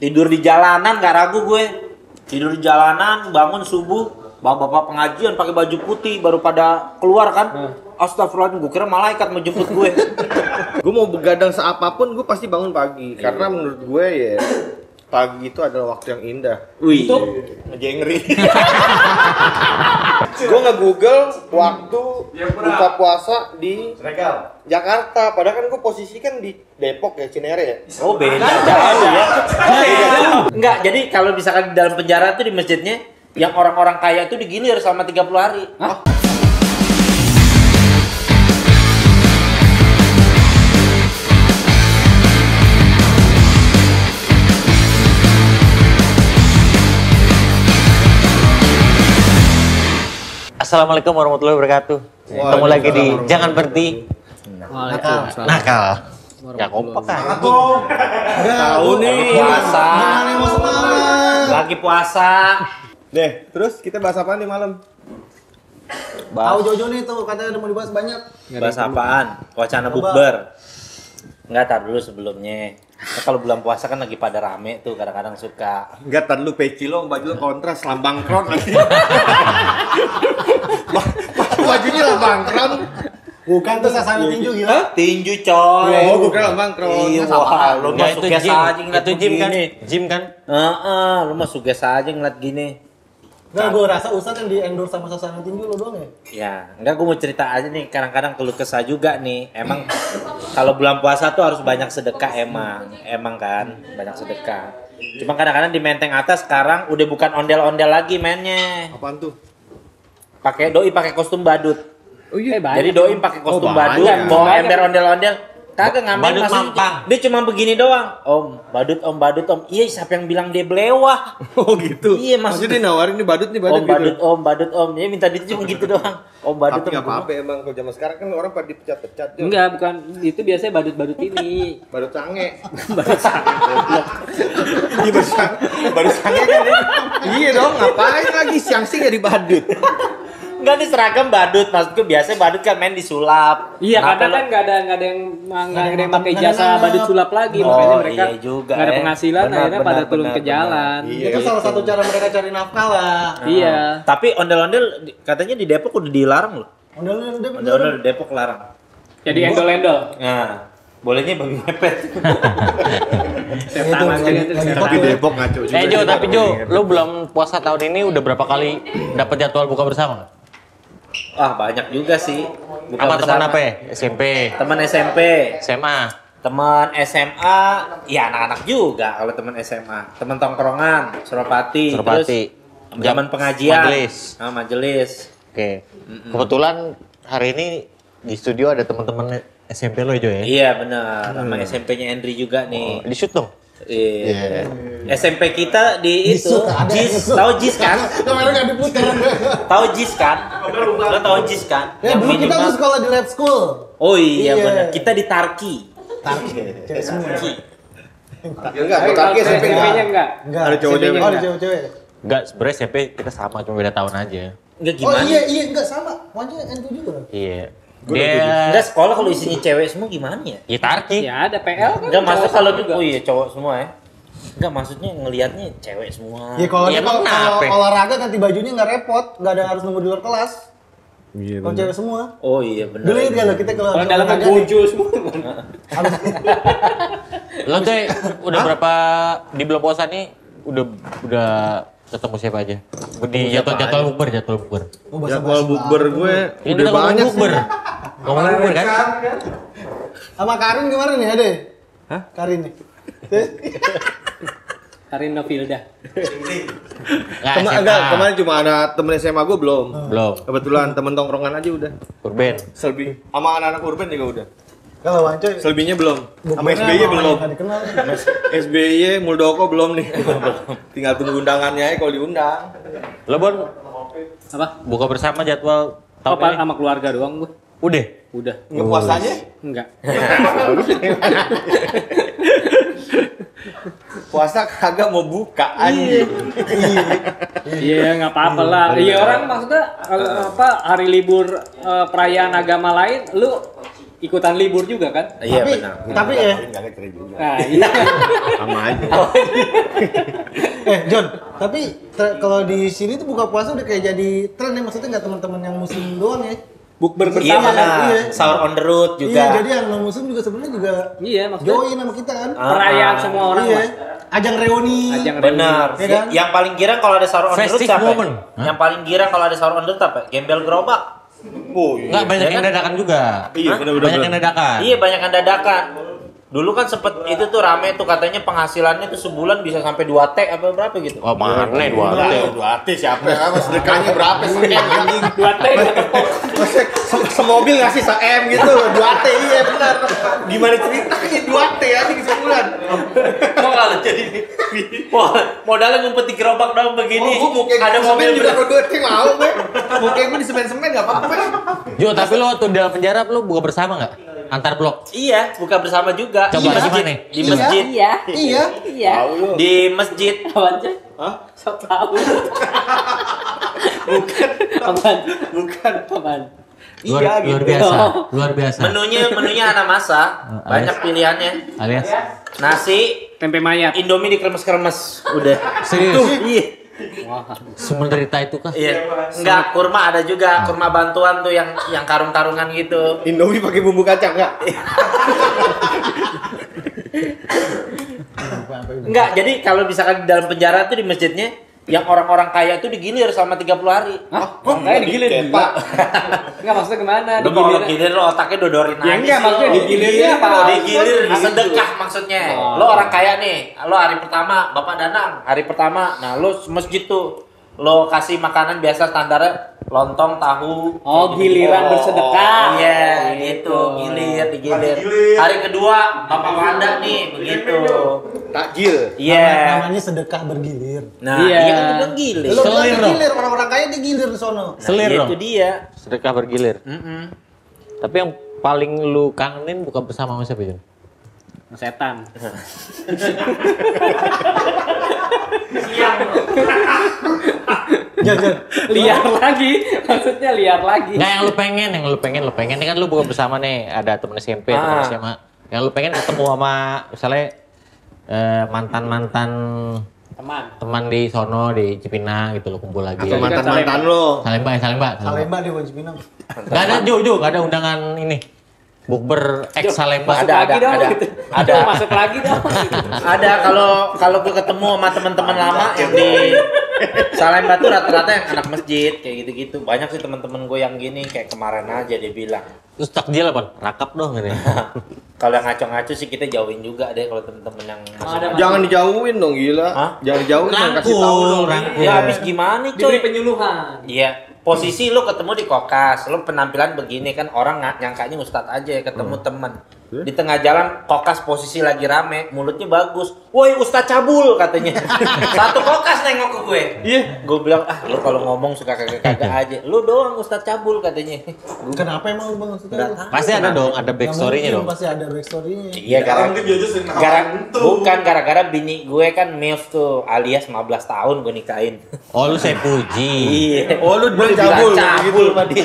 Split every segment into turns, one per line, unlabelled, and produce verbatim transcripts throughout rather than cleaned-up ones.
Tidur di jalanan nggak ragu gue. Tidur di jalanan, bangun subuh, bapak-bapak pengajian pakai baju putih baru pada keluar kan. Hmm. Astagfirullahaladzim, gue kira malaikat mau jemput gue.
Gue mau begadang seapapun, gue pasti bangun pagi. Iya. Karena menurut gue ya pagi itu adalah waktu yang indah.
Wih.
Untuk ngejengri. Gue nge-google waktu buka puasa di Jakarta. Padahal kan gue posisi kan di Depok ya, Cinere ya.
Oh beda jauh ya. Enggak, jadi kalau misalkan di dalam penjara tuh di masjidnya, yang orang-orang kaya tuh digilir selama tiga puluh hari. Hah?
Assalamualaikum warahmatullahi wabarakatuh. Ketemu lagi di Jangan Berhenti
Nakal.
Nakal. Ya kompak kan.
Tahu nih
puasa. Lagi puasa.
Deh, terus kita bahas apaan nih malam?
Tahu Jojo nih tuh katanya udah mau dibahas banyak.
Bahas apaan? Wacana bukber. Enggak, tar dulu sebelumnya. Nah, kalau bulan puasa kan lagi pada rame tuh, kadang-kadang suka.
Enggak, tar dulu peci lo, baju lo kontras, lambang kron lagi. Bajunya lambang kron.
Bukan tuh sasaran tinju gila.
Tinju coy.
Oh, bukan lambang kron.
Iya, wah, lu mah
itu
suges
gym.
aja ngeliat
Itu gym kan?
begini.
Gym kan?
Heeh, lu mah suges aja ngeliat gini.
Enggak, gue rasa Ustadz yang di endorse sama sasaran tinju lo doang ya?
Ya, enggak, gue mau cerita aja nih, kadang-kadang keluh kesah juga nih. Emang kalau bulan puasa tuh harus banyak sedekah emang. Emang kan, banyak sedekah. Cuma kadang-kadang di Menteng Atas sekarang udah bukan ondel-ondel lagi mainnya.
Apaan tuh?
Pakai doi pakai kostum badut.
Oh iya,
Jadi doi pakai kostum
Oh,
badut,
banyak.
bawa ember ondel-ondel. Kagak ngamen
Badut
masih.
mampang.
Dia cuma begini doang. Om, badut om, badut om. Iya, siapa yang bilang dia belewah?
Oh gitu.
Iya,
maksudnya dia nawarin nih badut nih
Om
badut gitu.
badut om, badut om. Dia minta duit cuma gitu doang. Om badut
Tapi
om.
nggak apa-apa emang kalau zaman sekarang kan orang pada dipecat-pecat tuh.
Enggak, bukan. Itu biasanya badut-badut ini.
Badut sange.
Badut sange.
Iya badut sange. Badut sange kan ya. Iya dong, ngapain lagi siang-siang jadi badut?
Enggak, nih seragam badut. Maksudku biasanya badut kan main disulap.
Iya,
Kenapa
karena
lo-
kan nggak ada nggak ada yang nggak ada yang pakai
nggak ada
jasa
yang
badut sulap lagi,
Oh,
makanya mereka
iya juga,
nggak ada
eh.
penghasilan,
Benar,
akhirnya
benar,
pada turun
benar,
ke jalan.
Iya,
Itu salah satu cara mereka cari nafkah lah.
Iya.
Tapi ondel-ondel di- katanya di Depok udah dilarang loh.
Ondel-ondel udah
Ondel-ondel di Depok larang.
Jadi endol-endol.
Nah, bolehnya babi ngepet.
Setan
Itu,
aja
lagi-
gitu.
lagi
setan.
Tapi Depok ngaco juga.
Eh Jo,
sih,
tapi
kalau
Jo,
ngomongin.
lu belum puasa tahun ini udah berapa kali dapat jadwal buka bersama?
Wah, banyak juga sih. Buka
Apa teman
bersama.
apa ya? S M P,
Teman S M P.
S M A.
Teman S M A, ya anak-anak juga kalau teman S M A. Teman tongkrongan, Suropati,
Suropati.
terus zaman pengajian,
Majelis.
Ah, majelis.
Oke. Kebetulan hari ini di studio ada teman-teman S M P lo Jo ya?
Iya benar, sama S M P-nya Andri juga nih.
Di shoot dong.
Iya. S M P kita di itu,
Disut, ada yang
Jis,
disut.
tahu Jis kan?
Kemarin nggak diputer.
Tahu Jis kan? Lo tahu Jis kan?
Ya dulu kita tuh sekolah di lab school.
Oh iya,
Iya.
benar. Kita di Tarki.
Tarki, cewek semua.
Ya enggak,
Tapi
bukan
kalau
S M P
S M P-nya
enggak.
enggak.
Enggak.
Ada cowok
S M P-nya
cewek.
Oh, ada cewek-cewek.
Enggak, sebenarnya S M P kita sama, cuma beda tahun aja.
Enggak
Oh
gimana?
iya, iya enggak sama. Wajah N tujuh juga.
Iya.
Enggak,
Dia
sekolah kalau isinya cewek semua gimana ya?
ya Tarki.
Ya ada P L kan.
Enggak, maksud
cowok
kalau
juga.
oh iya cowok semua ya. Enggak, maksudnya ngelihatnya cewek semua.
Ya kalau
Iya,
dia kalau
emang
kalau
kenapa?
olahraga ganti bajunya nggak repot, nggak ada harus nunggu di luar kelas.
Iya.
Kalau cewek semua.
Oh iya benar.
Dulu ingat loh kita kalau
Kalau dalamnya
olahraga nih,
buju semua.
habis
Lo tuh udah berapa di bulan puasa nih udah udah ketemu siapa aja? Di jadwal jadwal bukber, jadwal bukber.
oh, bahasa
Jadwal bukber gue
Ini
udah
udah ngomong
banyak
bukber.
sih.
Ngomong bukber kan?
sama Karin kemarin nih ada.
Hah?
Karin nih.
Karin Novilda.
Enggak,
Kema
S M A.
enggak, kemarin cuma ada temen S M A gue belum.
Belum.
Kebetulan temen tongkrongan aja udah.
Urban.
Selbi sama anak-anak urban juga udah.
Kalau Wanco
Selbinya belum. Sama
bukbernya
S B Y
sama
belum.
nggak dikenal.
S B Y Muldoko belum nih. Tinggal tunggu undangannya aja kalau diundang.
Lo Bon,
Apa?
buka bersama jadwal
Oh,
tahun
Pak,
ini?
sama keluarga doang gue.
Udah.
Udah.
Nggak puasanya?
Enggak.
Puasa kagak mau buka anjing.
Iya, nggak apa-apa lah. Iya, orang maksudnya kalau apa hari libur eh, perayaan agama lain, lu ikutan libur juga kan?
Iya
tapi,
benar.
tapi ya,
Enggak cerai juga.
Nah, iya.
Sama aja.
eh John, tapi ter- kalau di sini tuh buka puasa udah kayak jadi tren ya, maksudnya nggak teman-teman yang muslim doang ya.
Bukber
Iya
bersama kan?
benar.
iya.
Sahur on the road juga.
Iya, jadi yang non muslim juga sebenarnya juga
Iya, maksudnya
join sama kita kan.
Ah.
perayaan semua orang
iya.
lah.
Ajang reuni.
Ajang
Benar.
Iya kan?
Yang paling girang kalau ada sahur on the road
Festive
siapa?
moment.
Ya? Yang paling girang kalau ada sahur on the road apa? Gembel gerobak.
Oh iya.
Enggak banyak
Ya
yang
kan?
dadakan juga.
Iya, benar-benar.
Banyak yang dadakan.
Iya banyak yang dadakan. Dulu kan sempet itu tuh rame tuh katanya penghasilannya tuh sebulan bisa sampai dua T apa berapa gitu.
Oh, mana dua
Enggak,
T.
dua T siapa ya? Mas sedekahnya berapa sih? Anjing.
Dua T.
Masa se- semobil ngasih se-M gitu loh, dua T iya benar. Gimana ceritanya dua T anjing sebulan?
Kok kalau jadi wah modalnya ngumpet di gerobak dong begini.
Oh, gua muka
ada
ada
mobil
juga
juga.
kalau dua T mau, Be. Muka gue di semen-semen enggak apa-apa.
Jo, tapi lo tuh dalam penjara lo buka bersama nggak? Antar blok.
Iya, buka bersama juga.
Coba,
di masjid.
gimana?
Di masjid.
Iya.
Iya.
Iya.
Di masjid.
Apaan sih?
Hah?
Sok tahu. Bukan. Apaan?
Bukan.
Apaan?
Luar,
Iya,
luar
gitu.
biasa, luar biasa.
Menunya menunya anak masa, banyak pilihannya.
Alias
Nasi,
Tempe mayat.
Indomie dikremes-kremes. Udah.
serius.
Iya.
Wah.
Semenderita itu kah?
Iya. Enggak, kurma ada juga, kurma bantuan tuh yang yang karung-karungan gitu.
Indomie pakai bumbu kacang enggak?
Enggak, jadi kalau misalkan di dalam penjara tuh di masjidnya yang orang-orang kaya tuh digilir selama tiga puluh hari.
Hah? Kok kayak digilir
Kepa.
Enggak maksudnya kemana?
Lu kalau gilir lo otaknya dodorin
Ya
aja
enggak,
sih
maksudnya
lo.
digilir
Iya,
apa?
digilir
Gitu.
sedekah maksudnya.
Oh.
Lo orang kaya nih, lo hari pertama Bapak Danang, hari pertama. Nah, lo masjid tuh lo kasih makanan biasa standarnya lontong, tahu.
Oh,
kayak
giliran
gitu.
bersedekah.
Iya,
Gitu.
gitu, gilir, digilir. Hari kedua Bapak Wanda nih, begitu.
Takjil.
Iya.
Namanya sedekah bergilir.
Nah,
Iya.
iya kan bilang gilir.
Lo
Selir
bilang
dong.
gilir, orang-orang kaya dia gilir di sono.
Nah,
Selir dong.
itu dia.
Sedekah bergilir.
Mm-mm.
Tapi yang paling lu kangenin buka bersama sama siapa, Jon?
Setan.
Jangan.
Liar lagi. Maksudnya liar lagi.
Nggak, yang lu pengen, yang lu pengen, lu pengen. Ini kan lu buka bersama nih, ada temen S M P, temen
Ah.
S M A. Yang lu pengen ketemu sama misalnya eh, mantan-mantan
Teman.
teman di sono, di Cipinang gitu, lu kumpul lagi.
Atau mantan-mantan lo.
Salemba, ya, Salemba.
Salemba di Wajib Pinang.
Gak ada, Jo, Jo, gak ada undangan ini. Bukber ex Salemba.
Masuk
Ada,
lagi
ada,
dong.
ada.
gitu.
Ada.
Masuk lagi dong.
Ada kalau kalau gue ketemu sama teman-teman lama yang di Salemba tuh rata-rata yang anak masjid kayak gitu-gitu. Banyak sih teman-teman gue yang gini kayak kemarin aja dia bilang.
Terus takjil apa? Rakap dong ini.
Kalau yang ngaco-ngaco sih kita jauhin juga deh kalau teman-teman yang masih.
Ada
Jangan dijauhin dong gila.
Hah?
Jangan dijauhin, jangan kasih tahu
Rangkul,
dong.
rangkul.
Ya habis gimana
Diberi
coy?
penyuluhan.
Iya. Posisi lu ketemu di kokas, lu penampilan begini kan orang nggak nyangkanya ustadz aja ya ketemu teman. Di tengah jalan kokas posisi lagi rame, mulutnya bagus. Woi ustadz cabul katanya. Satu kokas nengok ke gue. Iya. Gue bilang ah lu kalau ngomong suka kagak-kagak aja. Lu doang ustadz cabul katanya.
Kenapa emang lu Bang maksudnya?
Nggak tahu.
Pasti ada dong, ada
Nggak
backstory-nya
mungkin,
dong.
Pasti ada backstory-nya.
Iya gara, gara bukan gara-gara bini gue kan milf tuh alias lima belas tahun gue nikahin.
Oh, lu saya puji.
Iya.
Oh, lu bilang
Bilang
cabul,
cabul
gitu.
sama dia.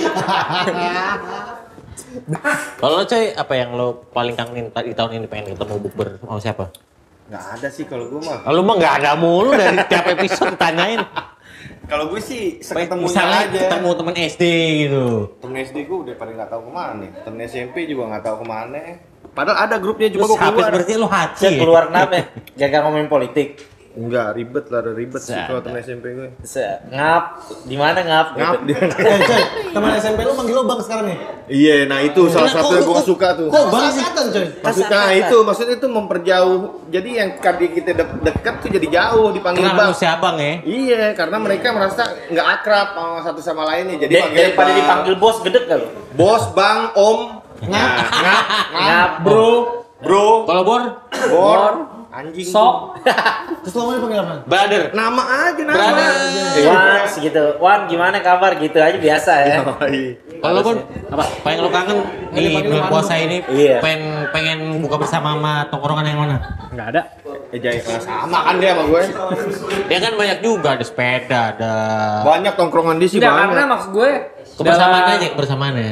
Kalau lo coy, apa yang lo paling kangenin di tahun ini pengen ketemu bukber sama siapa?
Nggak ada sih kalau gue mah.
Kalau mah nggak ada mulu dari tiap episode tanyain.
Kalau gue sih seketemunya
Misalnya
aja.
ketemu temen S D gitu.
Temen S D gue udah pada nggak tahu kemana. Temen S M P juga nggak tahu kemana. Padahal ada grupnya
Terus
cuma gue
habis
keluar.
berarti lo haji.
Saya keluar kenapa? Gagal ngomongin politik.
Enggak, ribet lah, ribet sih kalau temen S M P gue.
Se- ngap di mana ngap
Ngap
gitu.
dia.
Eh, coy, teman S M P lu manggil lo Bang sekarang nih.
Iya, nah itu salah
Nah,
satu
kok-
yang gue
kok-
suka tuh.
Kok Bang sih? Kasatan, coy.
Maksudnya itu, maksudnya itu memperjauh. Jadi yang tadi kita de- dekat tuh jadi jauh dipanggil
Kenapa
bang.
lo si abang ya?
Iya, karena mereka merasa nggak akrab sama satu sama lainnya. Jadi
Dari-
panggil
daripada
bang.
dipanggil bos gedek gak lu?
Bos, bang, om,
Ngap.
ngap,
Ngap
bro, bro,
Kalau Bor,
bor, anjing,
Sok.
Terus lo mau dipanggil apa?
brother.
nama aja nama.
Brother.
Wan segitu. Wan gimana kabar gitu aja biasa ya.
Kalau Bor, apa? Pengen lo kangen di bulan puasa ini?
Iya.
Pengen pengen buka bersama sama tongkrongan yang mana?
Enggak ada.
Eh, jaya nggak sama kan dia sama gue.
Dia kan banyak juga, ada sepeda, ada
Banyak tongkrongan di sih
Enggak, karena
banyak.
maksud gue
kebersamaan
dalam-
aja, kebersamaan ya.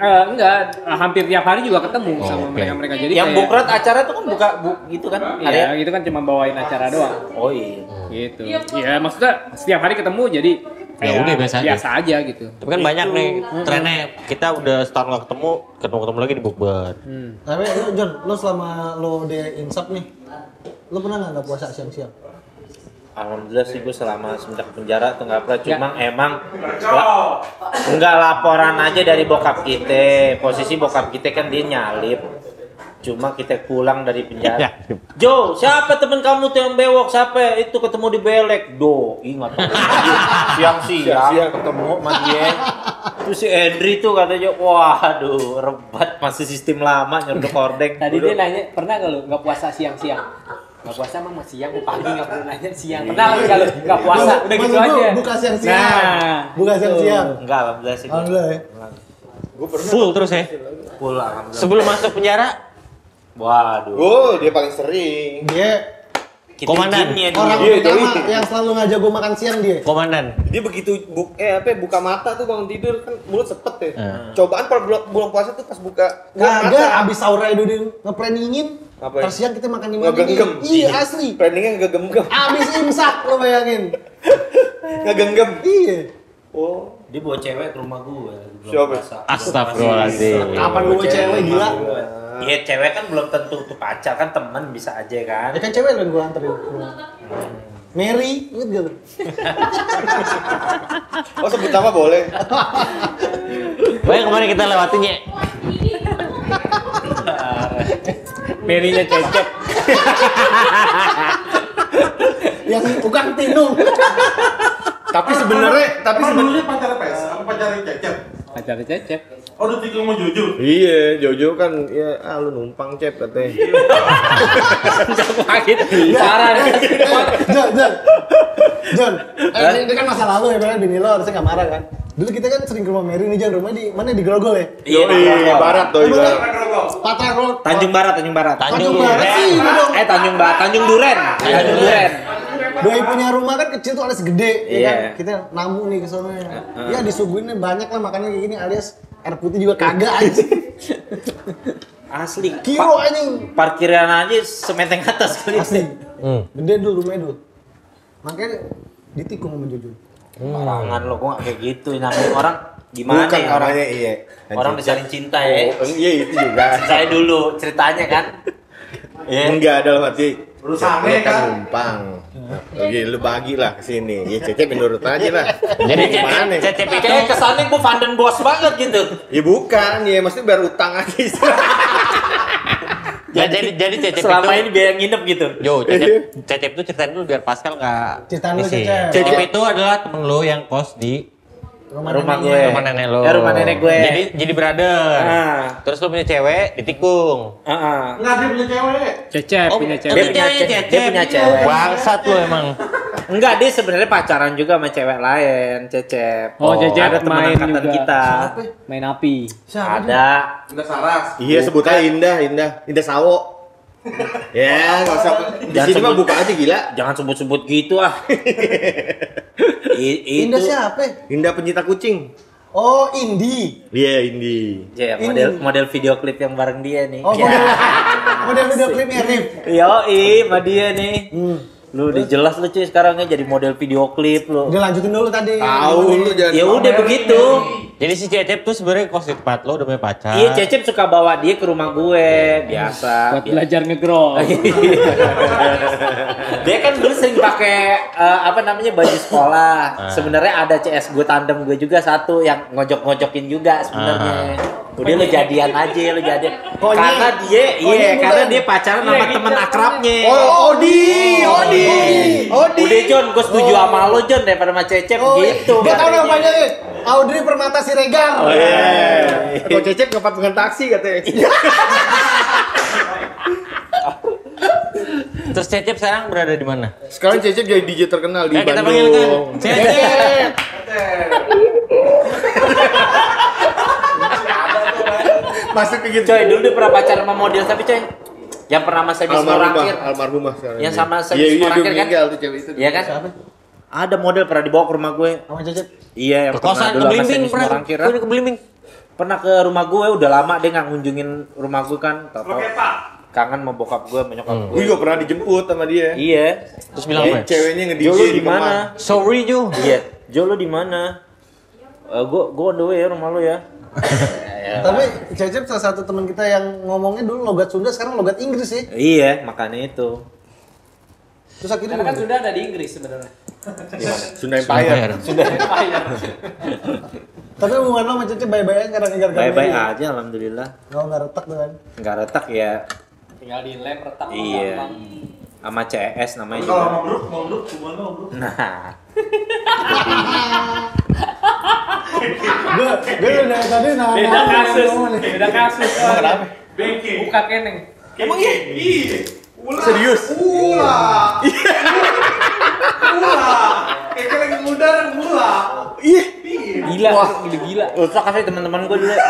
Eh, enggak, hampir tiap hari juga ketemu
Oh,
sama
oke.
mereka-mereka. Jadi
Yang
kayak-
bukrat acara tuh kan buka bu, gitu kan?
Iya, gitu kan cuma bawain acara doang.
Oh iya.
Gitu. Iya, maksudnya setiap hari ketemu jadi
Ya udah, biasa aja.
biasa aja gitu.
Tapi kan banyak nih trennya. Kita udah setahun gak ketemu, ketemu-ketemu lagi di bukber.
Hmm.
Tapi lu, John, lu selama lu di insap nih, lu pernah nggak nggak puasa siang-siang?
Alhamdulillah sih gue selama semenjak penjara tuh nggak pernah. Cuma emang la- nggak laporan aja dari bokap kita. Posisi bokap kita kan dia nyalip. Cuma kita pulang dari penjara. Jo, siapa temen kamu tuh yang bewok? Siapa? Itu ketemu di belek. Do, ingat. Siang-siang ketemu sama dia. Terus si Edri tuh katanya, waduh, rebat masih sistem lama nyeruduk hordeng.
Tadi dia nanya, pernah nggak lu nggak puasa siang-siang? Nggak puasa emang masih siang, pagi nggak pernah nanya siang. Pernah nggak lu nggak puasa? Udah gitu
Maksud lu
aja.
buka siang-siang.
Nah,
Buka siang-siang.
Enggak, alhamdulillah sih.
Alhamdulillah ya.
Full terus ya.
Full alhamdulillah.
Sebelum masuk penjara,
Waduh.
Oh, dia paling sering.
Dia
Kita
Komandan.
izinnya
orang
dia.
Iya,
pertama
jadi-
yang selalu ngajak gue makan siang dia.
komandan.
Dia begitu bu eh apa ya, buka mata tuh bangun tidur kan mulut sepet ya.
Hmm.
Cobaan pada bulan, bulan puasa tuh pas buka buka
Kagak, abis sahur aja udah ngeplanningin.
Apa ya?
Pas siang kita makan di mana?
Ngegenggam.
Iya asli.
Planningnya ngegenggam.
Abis imsak lo bayangin.
Ngegenggam.
Iya.
Oh.
Dia bawa cewek ke rumah gue. belum
Siapa?
puasa.
Astagfirullahaladzim.
Kapan gue cewek gila?
Iya cewek kan belum tentu tuh pacar kan teman bisa aja kan.
Ya kan cewek lo yang gue anterin ke rumah. Mary, inget gak lo?
Oh, sebut nama boleh.
Baik, kemarin kita lewatinnya.
Mary-nya Cecep.
Yang bukan Tinung.
Tapi sebenarnya tapi
Apa
sebenarnya
dulunya pacar P S? Apa pacarnya Cecep?
Pacar Cecep.
Oh, udah tikung mau jujur.
iya, Jojo kan ya ah lu numpang cep katanya.
Enggak kaget. Parah nih.
John, John. John, eh, ini, ini kan masa lalu ya, padahal bini lo harusnya gak marah kan? Dulu kita kan sering ke rumah Mary nih, John. Rumahnya di mana? Di Grogol ya?
Iya,
Iya, barat tuh
Emang
ibarat.
kan? Patra Road.
Tanjung Barat, Tanjung Barat.
Tanjung Barat sih, ini dong.
Eh Tanjung Barat, Tanjung Duren. Tanjung Duren.
Doi punya rumah kan kecil tuh ada segede, ya
Iya.
kan? Kita namu nih ke sana. Ya disuguhinnya banyak lah makanan kayak gini, alias air putih juga kagak aja.
Asli.
Kilo
Pa-
anjing.
Parkiran aja sementeng atas kali.
Asli.
Hmm.
Gede dulu rumahnya dulu. Makanya ditikung sama Jojo.
Barangan lo kok nggak kayak gitu. Namanya orang gimana
Bukan
ya orang
namanya iya.
orang dijalin cinta ya.
Oh, iya itu juga.
Saya dulu ceritanya kan. Iya.
Enggak dalam arti
Urusannya
dia
kan.
numpang. Oke, lu bagilah ke sini. Ya Cecep menurut aja lah.
Jadi
Gimana?
Cecep itu
Kayak kesannya gue Van den Bos banget gitu.
Ya bukan, ya maksudnya biar utang aja.
Ya, jadi jadi Cecep
Selama
itu
ini biaya nginep gitu.
Yo, Cecep, Cecep itu ceritain dulu biar Pascal nggak
Ceritain dulu,
isi.
Cecep.
Cecep itu adalah temen lu yang kos di
Rumah,
Rumah
neneknya.
gue.
rumah nenek lu.
Ya, rumah nenek gue.
Jadi jadi brother.
Ah.
Terus lu punya cewek ditikung.
Heeh.
Enggak, dia punya cewek.
Cecep
Oh,
punya
dia
cewek.
punya
punya
ce-
Cecep.
dia punya cewek.
Bangsat lu emang.
Enggak, dia sebenarnya pacaran juga sama cewek lain, Cecep.
Oh, Cecep
ada teman
main
angkatan
juga.
kita.
Main api.
Siapa dia?
Ada.
Udah saras.
Iya sebutnya Indah, Indah, Indah Sawo. Ya, nggak usah. Di
Jangan
sini mah
sebut.
buka aja gila.
Jangan sebut-sebut gitu ah. I-
Indah
itu
siapa?
Indah pencinta kucing.
Oh, Indi.
Iya, Indi.
Ya,
Ini.
model model video klip yang bareng dia nih.
Oh,
Ya.
model, model video klipnya Rif.
Yoi, sama dia nih.
Hmm.
Lu udah jelas lu cuy sekarang ya jadi model video klip lu.
Udah lanjutin dulu tadi.
Tahu lu jangan.
Ya udah begitu.
Jadi si Cecep tuh sebenarnya kos di tempat lo udah punya pacar.
Iya, Cecep suka bawa dia ke rumah gue, biasa.
Buat
Bi-
belajar ngegrol.
Dia kan dulu sering pakai eh, apa namanya baju sekolah. Sebenarnya ada C S gue tandem gue juga satu yang ngojok-ngojokin juga sebenarnya. Udah lu jadian aja, lu jadian.
Oh, ini-
karena dia,
oh,
iya,
ini
karena
bukan.
dia pacaran sama temen akrabnya.
Oh, Odi, Odi, Odi.
Udah John, gue setuju sama lo John daripada sama Cecep
Oh,
gitu.
dia tahu
katanya.
namanya nih. Audrey Permata Siregar.
Oh, iya. Kok Cecep nggak patungan taksi katanya.
Terus Cecep sekarang berada di mana?
Sekarang Cecep jadi D J terkenal di
Eh, kita
Bandung.
panggilkan Cecep.
Masuk ke gitu.
Coy, dulu dia pernah pacaran sama model tapi coy. Yang pernah sama saya
Almarhumah,
Morangkir.
almarhumah sekarang.
Yang sama
Iya,
Sebis
iya, dia
Morangkir kan?
meninggal tuh cewek itu.
Iya kan? Ada model pernah dibawa ke rumah gue.
Sama Cecep.
Iya, yang
Ke kosan ke
dulu sama
Blimbing
Sebis
pernah.
Morangkir.
Gue ke Blimbing.
pernah ke rumah gue, udah lama dia nggak ngunjungin rumah gue kan, tau-tau kangen sama bokap gue, sama nyokap
Hmm.
gue.
Gue juga pernah dijemput sama dia.
Iya.
Terus bilang apa?
Ceweknya nge-D J
Jo lu
di
di mana?
kamar.
Sorry Jo.
Iya. Jo lu di mana? Eh gue gue on the way ya rumah lu ya.
Tapi Cecep salah satu teman kita yang ngomongnya dulu logat Sunda, sekarang logat Inggris sih.
Iya, makanya itu.
Terus akhirnya
Karena kan
gimana?
sudah ada di Inggris sebenarnya.
Sunda Empire.
Tapi hubungan lo sama Cecep baik-baik aja karena gara-gara
Bye-bye
ini.
aja alhamdulillah.
Nggak nggak retak tuh kan.
Nggak retak ya.
Tinggal di lem retak
Iya.
gampang.
Sama C S namanya
Kalau
juga.
mau bro, mau bro, hubungan lo bro.
Nah,
Gue gue dari tadi nanya.
Beda kasus, beda kasus.
Kenapa?
Bengke.
Buka keneng.
Emang iya? Iya. Ulah.
Serius?
Ulah. Ulah. Kayak lagi muda dan ulah.
Ih.
Gila, gila gila.
usah kasih teman-teman gue dulu.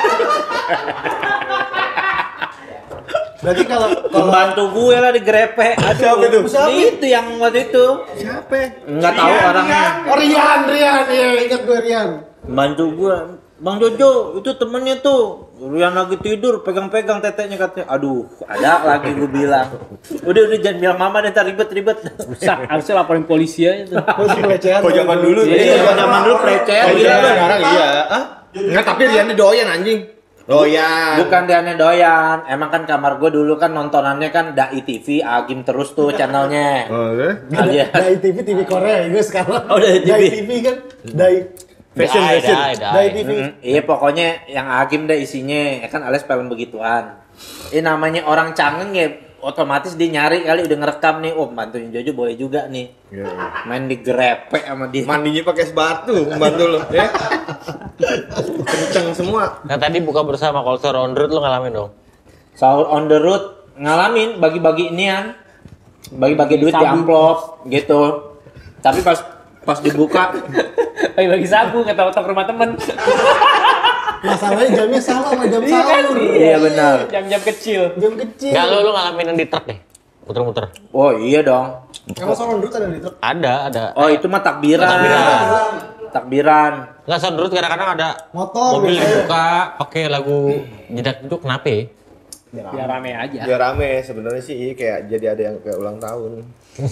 Berarti kalau kalau
Pembantu gue lah digrepe. Aduh,
Siapa itu?
Siapa?
Itu yang waktu itu.
Siapa?
Nggak tahu
Rian,
orangnya.
Oh Rian, Rian, iya ingat gue Rian.
Bantu gue, Bang Jojo, itu temennya tuh. Rian lagi tidur, pegang-pegang teteknya katanya. Aduh, ada lagi gue bilang. Udah, udah jangan bilang mama deh, ntar ribet-ribet.
Rusak, harusnya laporin polisi aja tuh.
Terus pelecehan.
Kok zaman dulu?
Iya, kalau zaman dulu pelecehan
Oh
gila
iya,
lu.
sekarang iya. Hah? Enggak, tapi Rian doyan anjing. Doyan.
Bukan dia doyan, emang kan kamar gue dulu kan nontonannya kan Dai T V, Agim terus tuh channelnya.
Oh, iya?
Alias
Dai T V, T V Korea gue sekarang.
Oh, Dai T V.
Dai T V kan, Dai
Fashion,
Dai,
fashion.
dai, dai.
Dai T V.
Mm, iya pokoknya yang Agim deh isinya, ya kan alias film begituan. Ini namanya orang cangen ya, otomatis dia nyari kali udah ngerekam nih, oh bantuin Jojo boleh juga nih.
Iya, iya.
Main digrepe sama dia.
Mandinya pakai es batu, membantu lo, ya. Kenceng semua.
Nah tadi buka bersama kalau sahur on the road lu ngalamin dong.
Sahur on the road ngalamin bagi-bagi inian, bagi-bagi duit di amplop gitu. Tapi pas pas dibuka,
Lagi bagi sabu kata-kata rumah temen.
Masalahnya jamnya sama sama jam
Iya kan?
sahur.
iya benar.
Jam-jam kecil.
Jam kecil.
Enggak lu lu ngalamin yang di truk deh. Muter-muter.
Oh iya dong.
Emang sahur dulu ada di truk.
Ada, ada.
Oh itu mah takbiran.
Takbiran.
Takbiran.
Enggak sahur on the road kadang-kadang ada
Motor
mobil
biasanya.
dibuka pakai lagu jedak itu kenapa ya?
Biar rame aja.
Biar rame sebenarnya sih iya, kayak jadi ada yang kayak ulang tahun.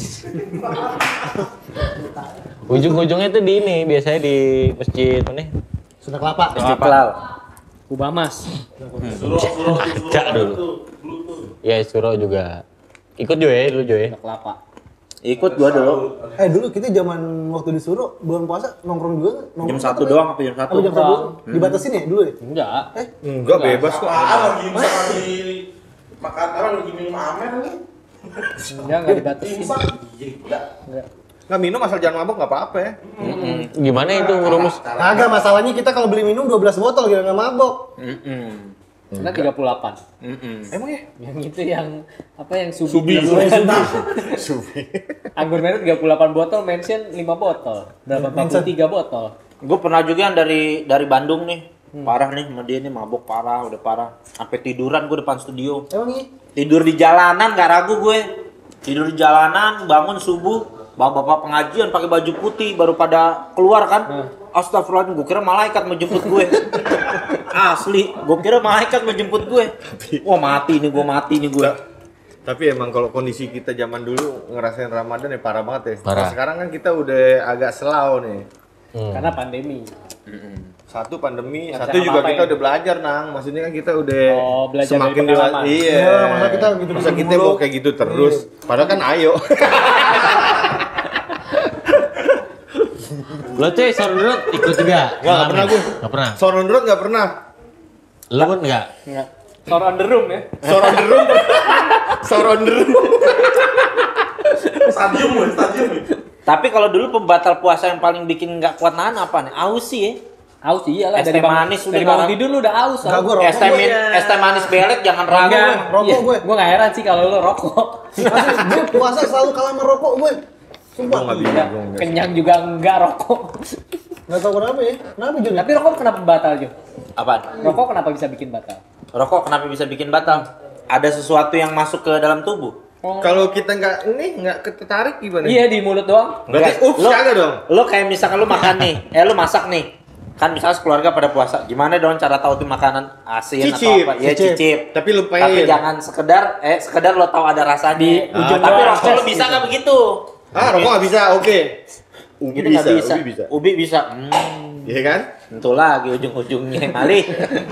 Ujung-ujungnya tuh di ini biasanya di masjid mana?
Sudah kelapa.
Istiqlal.
Kubamas.
Suruh, suruh,
Ada dulu. Ya Suro juga. Ikut juga ya dulu juga ya.
Udah kelapa.
Ikut gua dulu.
Eh dulu kita zaman waktu disuruh bulan puasa nongkrong juga nggak? Nongkrong
Jam
apa
satu
kan?
doang apa jam satu?
Apa jam satu? Dibatasin ya dulu ya?
Enggak.
Enggak bebas kok.
Ah, lagi lagi makan apa lagi minum amer nih.
Enggak, enggak dibatasin.
Imsak. Iya.
Nggak minum asal jangan mabok nggak apa-apa ya.
Gimana itu rumus?
Kagak, masalahnya kita kalau beli minum dua belas botol gitu nggak mabok.
Mm-mm.
Karena tiga puluh delapan.
Mm-mm.
Emang ya?
Yang itu yang apa yang subi.
Subi.
Subi. Anggur merah tiga puluh delapan botol, mention lima botol. Berapa empat puluh tiga botol.
Gue pernah juga yang dari dari Bandung nih. Parah nih sama dia nih, mabok parah, udah parah. Sampai tiduran gue depan studio.
Emang iya?
Tidur di jalanan, gak ragu gue. Tidur di jalanan, bangun subuh, bapak-bapak pengajian pakai baju putih baru pada keluar kan. Astagfirullahaladzim, gue kira malaikat mau jemput gue. Asli, gue kira malaikat mau jemput gue. Wah mati nih gue, mati nih gue.
Tapi emang kalau kondisi kita zaman dulu ngerasain Ramadan ya parah banget ya.
Parah.
Nah, sekarang kan kita udah agak selau nih.
Hmm.
Karena pandemi.
Satu pandemi,
Nggak
satu
bisa
juga
ngapa-ngapain.
kita udah belajar nang. Maksudnya kan kita udah
Oh, belajar dari
semakin
pengalaman.
dewasa. Iya.
Ya, masa kita gitu
Masa kita
mulu.
mau kayak gitu terus. Padahal kan ayo.
Lo cuy sahur on the road ikut juga?
Nggak, nggak pernah gue.
Nggak pernah.
Sahur on the road nggak pernah.
Lo pun enggak?
Enggak. Sahur on the room ya.
Sahur on the road. Sahur on the road.
Stadium gue, stadium gue.
Tapi kalau dulu pembatal puasa yang paling bikin nggak kuat nahan apa nih? Aus sih ya.
Aus iyalah
Es
dari
teh
bangun,
manis udah
dari bangun
ngarang.
tidur lu udah aus.
Enggak,
Aus.
gue
Es
rokok
teh
gue.
min- es teh manis belek jangan ragu.
Enggak,
Rokok
iya.
gue.
Gua enggak heran sih kalau lu rokok.
Asli, gue puasa selalu kalah sama rokok gue. Sumpah.
Gue nggak bisa.
Udah,
Gue nggak.
kenyang juga enggak rokok.
Nggak tahu kenapa ya. Kenapa Jun?
Tapi rokok kenapa batal, Jo?
Apaan?
Rokok kenapa bisa bikin batal?
Rokok kenapa bisa bikin batal? Ada sesuatu yang masuk ke dalam tubuh.
Kalau kita nggak ini nggak tertarik gimana?
Iya di mulut doang.
Berarti
Enggak.
ups
Lo-
kagak dong.
Lo kayak misalkan lo makan nih, eh lo masak nih. kan misalnya sekeluarga pada puasa, gimana dong cara tahu tuh makanan asin
Cicip,
atau apa? Ya
cicip.
cicip.
Tapi lupain.
Tapi jangan sekedar eh sekedar lo tahu ada rasanya.
Di ujung
Tapi
doang.
rokok lo bisa nggak begitu?
Ah, rokok nggak bisa, oke. Ubi
Gitu
bisa,
nggak bisa.
ubi bisa.
Ubi bisa. Hmm,
Iya kan?
tentu lagi ujung-ujungnya kali.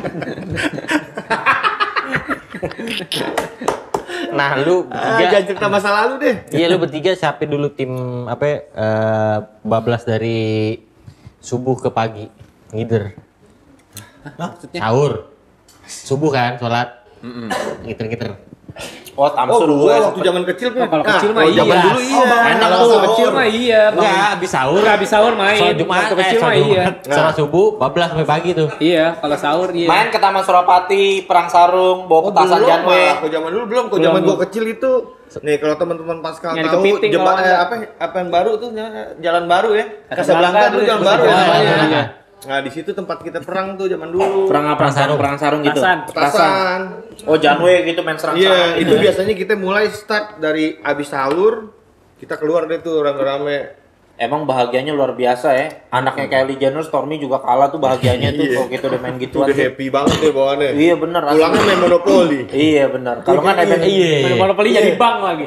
Nah, lu
Ah,
bertiga,
jangan cerita masa lalu deh.
iya lu bertiga siapin dulu tim apa ya, eh, bablas dari subuh ke pagi. Ngider.
Maksudnya?
Sahur. Subuh kan sholat. Ngiter-ngiter.
Oh,
Oh,
tamsur
gua
gue.
waktu zaman kecil kan.
Oh, kalau kecil mah
kalau
iya.
Zaman dulu iya.
Enak
Kalau
tuh.
waktu
Kecil mah iya.
Enggak, habis sahur.
Enggak habis sahur main.
Sholat Jumat,
Waktu
eh,
kecil
sholat
mah iya.
Jumat. Sholat subuh, bablas sampai pagi tuh.
Iya, kalau sahur iya.
Main ke Taman Surapati, perang sarung, bawa
Oh,
petasan
belum,
Janwe.
Pak. Kalau zaman dulu belum, kalau
Belum,
zaman gua
belum.
kecil itu nih kalau teman-teman Pascal
Nyari
tahu
kepiting
jembatan
kalau
eh,
ada.
apa apa yang baru tuh jalan baru ya.
Casablanca
Casablanca dulu
dulu,
jalan baru ya
Casablanca,
namanya.
iya.
Nah, di situ tempat kita perang tuh zaman dulu.
Perang apa? Perang sarung, perang sarung gitu.
Petasan.
Petasan.
Oh, Janwe gitu main serang-serang.
Iya, itu biasanya kita mulai start dari abis sahur, kita keluar deh tuh rame-rame.
Emang bahagianya luar biasa ya. Anaknya Kylie Jenner, Stormy juga kalah tuh bahagianya tuh
Iya.
kalau gitu udah main
Itu
gituan.
udah
tuh.
happy banget deh bawaannya.
Iya bener. asli.
Pulangnya main monopoli.
Iya bener. Kalau nggak nebeng
Iya.
Main monopoli jadi bank lagi.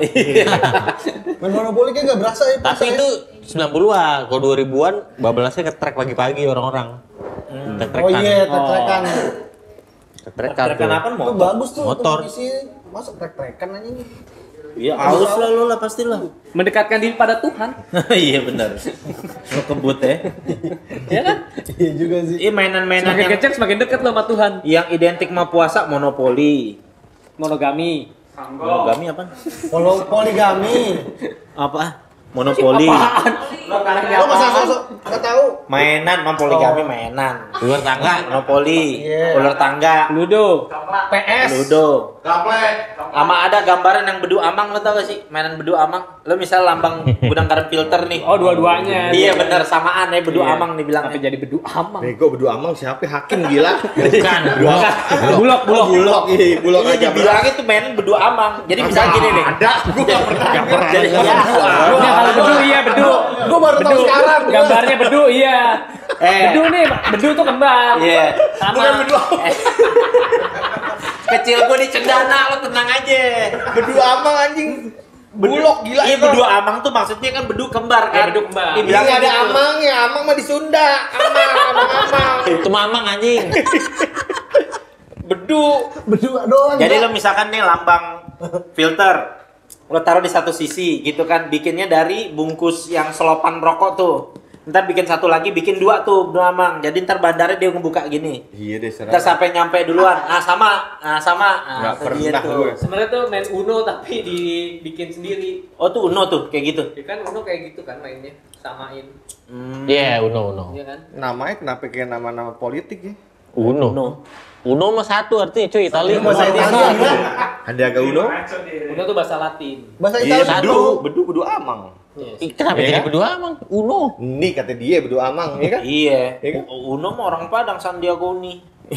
Main monopoli kayak nggak berasa ya.
Tapi itu sembilan puluhan, kalau dua ribuan bablasnya nge-track pagi-pagi orang-orang. Nge-track
Oh iya,
Oh.
trek-trekan.
Nge-trackan tuh.
Kenapa
Itu
mau?
bagus tuh.
Motor.
untuk isi. Masa trek-trekan aja nih.
Iya aus lah lu lah pastilah.
Mendekatkan diri pada Tuhan.
Iya bener. Lu kebut ya.
Ya kan?
Iya juga sih.
Iya mainan-mainan
Semakin
yang,
kecil semakin dekat lo sama Tuhan.
yang identik sama puasa monopoli.
Monogami.
Monogami apa?
Polo poligami.
Apa? Monopoli.
Apaan?
Lo masa sosok nggak tahu?
Mainan, non poligami mainan.
Luar tangga.
Monopoli,
Iya.
ular tangga,
Ludo. P S.
ludo.
Gaplek.
Sama ada gambaran yang bedu amang, lo tau gak sih? Mainan bedu amang. Lo misal lambang gudang garam filter nih.
Oh, dua-duanya.
Iya bener, samaan ya bedu
Iya.
amang dibilang.
Tapi jadi bedu amang.
Bego berdua amang siapa? Hakim gila.
Bukan, bulog.
Bulog, bulog.
Bulog, iya, bulog
Iya
aja.
dibilangnya tuh mainan bedu amang. Jadi misalnya gini nih.
Ada, gua gak pernah.
Jadi iya.
Nah, kalau bedu iya bedu.
Gua baru tahu
Bedu.
sekarang.
Gambarnya bedu iya.
Eh.
Bedu nih, bedu tuh kembar.
Iya.
Sama.
Bukan bedu. Kecil gue di Cendana, lo tenang aja.
Berdua amang anjing. Bulog gila
Iya
itu.
bedu amang tuh maksudnya kan bedu kembar
Iya,
kan.
bedu kembar.
Iya
Dibilangnya
ada
gitu.
amang ya, amang mah di Sunda. Amang, amang, amang.
Itu mamang anjing.
Bedu.
Berdua doang.
Jadi
Bro.
lo misalkan nih lambang filter, lo taruh di satu sisi gitu kan, bikinnya dari bungkus yang selopan rokok tuh. Ntar bikin satu lagi, bikin dua tuh bedu amang. Jadi ntar bandarnya dia ngebuka gini.
Iya deh,
Ntar sampai nyampe duluan. Ah sama, ah sama. Ah,
Nggak
itu
pernah
dia tuh.
gue.
Sebenarnya tuh main Uno tapi dibikin sendiri.
Oh tuh Uno tuh kayak gitu.
Ya kan Uno kayak gitu kan mainnya, samain.
Hmm.
Iya, Uno, Uno.
Iya kan?
Namanya kenapa kayak nama-nama politik ya?
Uno.
Uno.
Uno mah satu artinya cuy, Itali.
Bahasa Italia kan?
Ada agak uno?
Uno tuh bahasa Latin.
Bahasa
Iya,
Italia.
bedu, bedu, bedu amang.
Ih, Kenapa
Iya
jadi
kan?
berdua emang? Uno.
Ini kata dia bedu amang, ya kan?
Iya.
Iya kan?
U- Uno mah orang Padang, Sandiago Uni.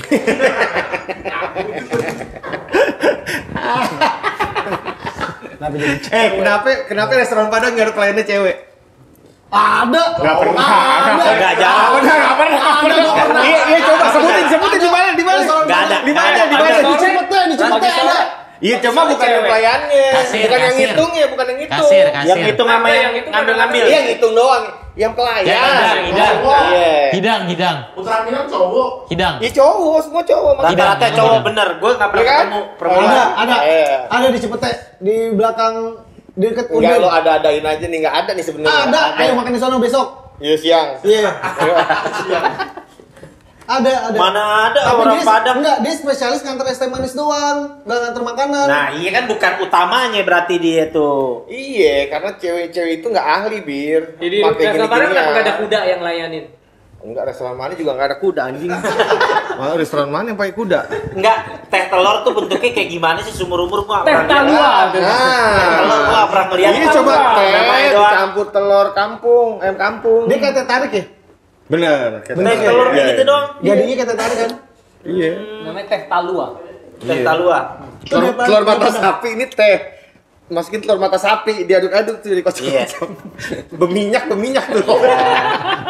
Kenapa jadi
Eh, kenapa kenapa restoran Padang nggak ada pelayannya cewek?
ada?
Nggak pernah.
Ada.
Enggak jarang.
Nggak pernah, nggak pernah. Iya, iya coba sebutin, sebutin di mana, di mana?
Nggak ada.
Di mana, di
Nggak
mana?
ada.
Di Cipete, di Cipete ada.
Iya, cuma bukan yang pelayannya,
Kasir,
bukan yang
kasir.
ngitung ya, bukan yang ngitung.
Kasir, kasir.
Yang itu nama yang
Yang itu
ngambil-ngambil.
Iya, ngitung doang. Yang pelayan.
Yang hidang, hidang.
Iya.
Hidang, hidang.
Putra Minang cowok.
Hidang.
Iya cowok, semua cowok.
Rata-rata
Hidang,
cowok
hidang.
bener. Gue nggak pernah
Iya kan?
ketemu
Ada,
perempuan.
ada.
Iya.
Ada di Cipete, di belakang di dekat
Enggak,
Udin.
lo ada-adain aja nih, nggak ada nih sebenarnya.
Ada, ayo makan di sana besok.
Iya, siang.
Iya. Ada, ada.
Mana ada
Tapi
orang
dia,
Padang.
Enggak, dia spesialis nganter es teh manis doang, enggak nganter makanan.
Nah iya kan bukan utamanya berarti dia tuh.
Iya, karena cewek-cewek itu nggak ahli, Bir.
Jadi
Pakai
restoran Padang
gini-ginian.
kenapa nggak ada kuda yang layanin?
Enggak, restoran mana juga nggak ada kuda, anjing. Malah restoran mana yang pakai kuda?
Enggak, teh telur tuh bentuknya kayak gimana sih seumur-umur gua nggak
Teh
pernah lihat.
talua.
Nah,
Teh telur gua nggak pernah ngeliat.
iya coba teh
Namanya doang.
dicampur telur kampung, ayam kampung.
Dia kayak teh tarik ya?
Bener. kayak
Teh
teh.
telur
Iya,
kayak gitu
iya.
doang.
Jadinya kayak teh tarik kan?
Iya.
Namanya teh talua.
Teh talua.
Itu
Telur,
dia
telur
paling-
mata sapi ini teh. Masukin telur mata sapi, diaduk-aduk tuh, dikocok-kocok.
Iya.
Berminyak, berminyak tuh.
Ya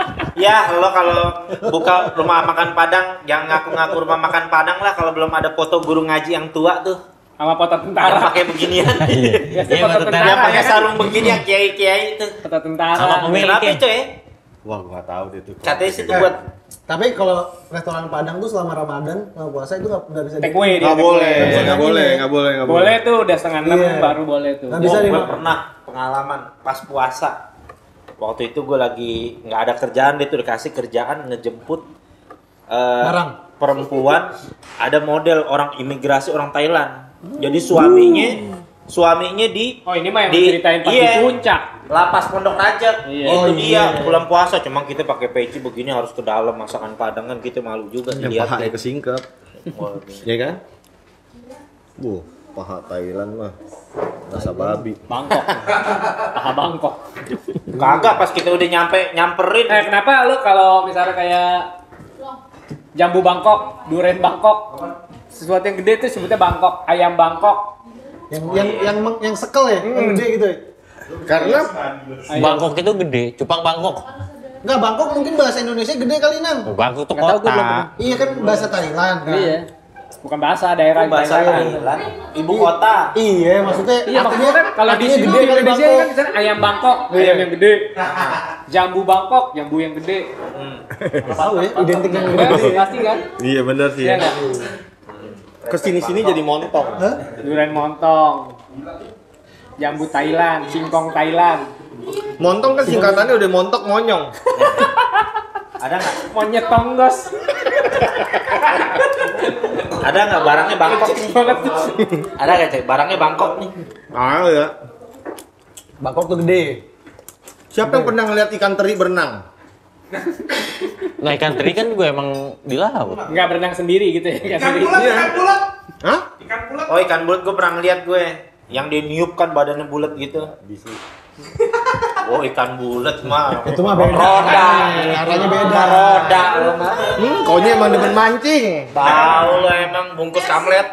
Ya, lo kalau buka rumah makan Padang, jangan ngaku-ngaku rumah makan Padang lah kalau belum ada foto guru ngaji yang tua tuh.
Sama foto
Yang
tentara.
pakai beginian.
Iya,
foto
tentara.
Yang pakai
ya kan?
sarung begini yang kiai-kiai itu.
Foto tentara.
Sama pemilik.
Kenapa
ya?
coy?
Wah, gua nggak tahu deh itu.
Katanya sih tuh
Eh,
buat
Tapi kalau restoran Padang tuh selama Ramadan, selama puasa itu nggak nggak bisa.
Take away dia.
Nggak
take
boleh,
away.
bisa
nggak
nyanyi
boleh,
nih.
nggak boleh, nggak boleh.
Boleh tuh udah setengah enam
Iya.
baru boleh tuh.
Nggak bisa
gue
nih, Mak.
pernah pengalaman pas puasa. Waktu itu gue lagi nggak ada kerjaan, dia tuh dikasih kerjaan ngejemput eh,
Barang.
perempuan, ada model orang imigrasi orang Thailand. Jadi suaminya suaminya di
Oh ini mah yang
di-
ceritain pas
iya.
di puncak.
Lapas Pondok Raja.
Iya.
Itu
Oh,
dia
iya.
bulan puasa, cuma kita pakai peci begini harus ke dalam masakan Padang kan kita malu juga
Yang
dilihat.
paha kesingkap,
Wah,
ya kan? Bu, paha Thailand mah rasa babi.
Bangkok. Paha Bangkok.
Kagak pas kita udah nyampe nyamperin.
Eh kenapa lu kalau misalnya kayak jambu Bangkok, durian Bangkok, sesuatu yang gede tuh sebutnya Bangkok, ayam Bangkok.
Yang yang yang yang, yang sekel ya, yang gede gitu ya.
Karena
Ayam.
Bangkok itu gede, cupang Bangkok.
Enggak, Bangkok mungkin bahasa Indonesia gede kali, Nang.
Oh, Bangkok tuh
Nggak tahu, gua belum
kota.
pernah.
Iya kan bahasa Thailand kan.
Iya. Bukan bahasa daerah
bahasa
Thailand.
Thailand, ibu kota.
Iya, maksudnya
Iya maksudnya kan kalau di
artinya
sini
gede
di
kali
Indonesia
Bangkok.
kan misalnya ayam Bangkok,
Iya.
ayam yang gede. Jambu Bangkok, jambu yang gede.
Nggak tahu ya, identik yang
Iya,
gede.
pasti kan?
iya benar sih.
Iya
Ya.
nggak?
Kesini-sini jadi montong.
Hah?
Durian montong. Jambu Thailand, singkong Thailand.
Montong kan singkatannya udah montok monyong.
Ada nggak?
Monyet tonggos.
Ada nggak barangnya Bangkok nih?
Banget tuh.
Ada nggak cek barangnya Bangkok nih?
Ah ya.
Bangkok tuh gede.
Siapa yang pernah ngeliat ikan teri berenang?
Nah ikan teri kan gue emang di laut.
Nggak berenang sendiri gitu ya kan?
Ikan
Sendiri.
bulat, ikan bulat.
Hah?
Ikan bulat.
Oh ikan bulat gue pernah ngeliat gue. Yang dia niup kan badannya bulat gitu. Oh ikan bulat mah.
Itu mah beda.
Roda.
Caranya beda.
Roda lo mah.
Hmm, kaunya emang demen mancing.
Tahu lo emang bungkus kamlet.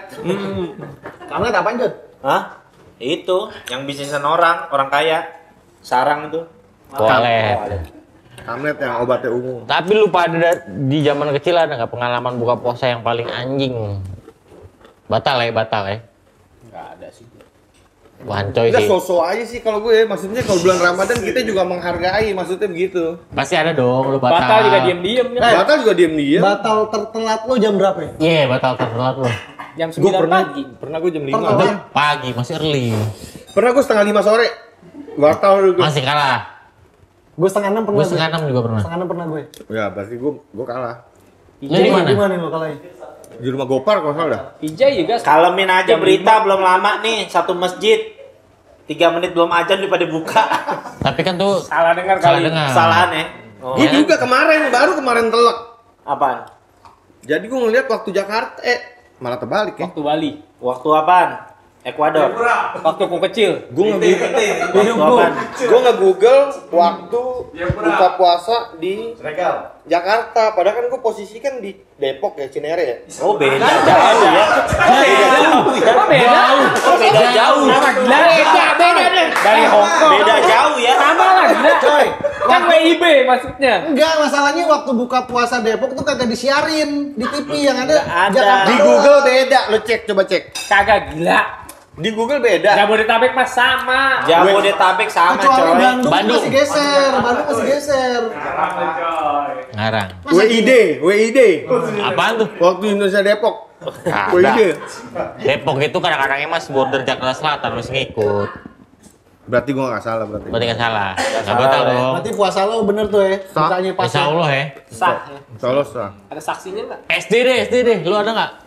Karena apaan, Jod?
Hah? Itu yang bisnisan orang, orang kaya. Sarang itu.
Toilet.
Kamlet yang obatnya ungu.
Tapi lu pada da- di zaman kecil ada nggak pengalaman buka puasa yang paling anjing? Batal ya, batal ya.
Nggak ada sih.
Wancoy
Udah
sih.
so-so aja sih kalau gue. Maksudnya kalau bulan Ramadan kita juga menghargai. Maksudnya begitu.
Pasti ada dong lu batal.
Batal juga diem-diem kan?
Eh.
Batal juga diem-diem.
Batal tertelat lo jam berapa ya?
Iya, batal tertelat lu.
Jam
Gue
sembilan
pernah,
pagi.
pernah gue jam lima.
Tertelat.
Itu pagi, masih early.
Pernah gue setengah lima sore. Batal gue.
Masih kalah.
Gue setengah enam pernah.
Gue setengah enam juga pernah.
Setengah enam pernah gue.
Ya berarti gue gue kalah.
Lu di mana?
Di mana lo kalahnya?
Di rumah Gopar kalau salah dah.
Ijay juga.
Kalemin aja
Jam
berita belum lama nih satu masjid. Tiga menit belum ajan udah pada buka.
Tapi kan tuh
Salah dengar
salah
kali.
dengar.
Kesalahan ya. Oh.
Gue
Iya.
juga kemarin, baru kemarin telek.
Apaan?
Jadi gue ngeliat waktu Jakarta, eh malah terbalik ya.
Waktu Bali.
Waktu apaan? Ekuador.
Waktu aku kecil.
Gue nge
Waktu apaan?
gue nge-google waktu buka puasa di
Regal.
Jakarta. Padahal kan gue posisi kan di Depok ya, Cinere ya.
Oh beda jauh ya.
Oh beda. Oh beda.
Oh beda jauh.
Gila, beda, beda deh. Dari Hongkong.
Beda jauh ya.
Sama lah, gila.
Coy,
Kan W I B maksudnya.
enggak, masalahnya waktu buka puasa Depok tuh kagak disiarin di T V yang ada.
Nggak ada.
Jakarta
Di
doang.
Google beda, lo cek coba cek.
Kagak gila.
Di Google beda.
Jabodetabek mah sama.
Jabodetabek sama
Kecuali
coy.
Bandung,
Bandung.
masih geser, Bandung masih geser.
Ngarang.
W I D, W I D.
Apaan tuh?
Waktu Indonesia Depok. W I D.
Depok itu kadang-kadangnya mas border Jakarta Selatan masih ngikut.
Berarti gue gak salah berarti.
Berarti nggak salah. Nggak
salah,
batal
ya.
dong.
Berarti puasa lo bener tuh ya.
Sah.
Ditanya pas.
Insya Allah ya.
Sah.
Salah sah.
Ada saksinya nggak?
S D deh, S D deh. Lu ada nggak?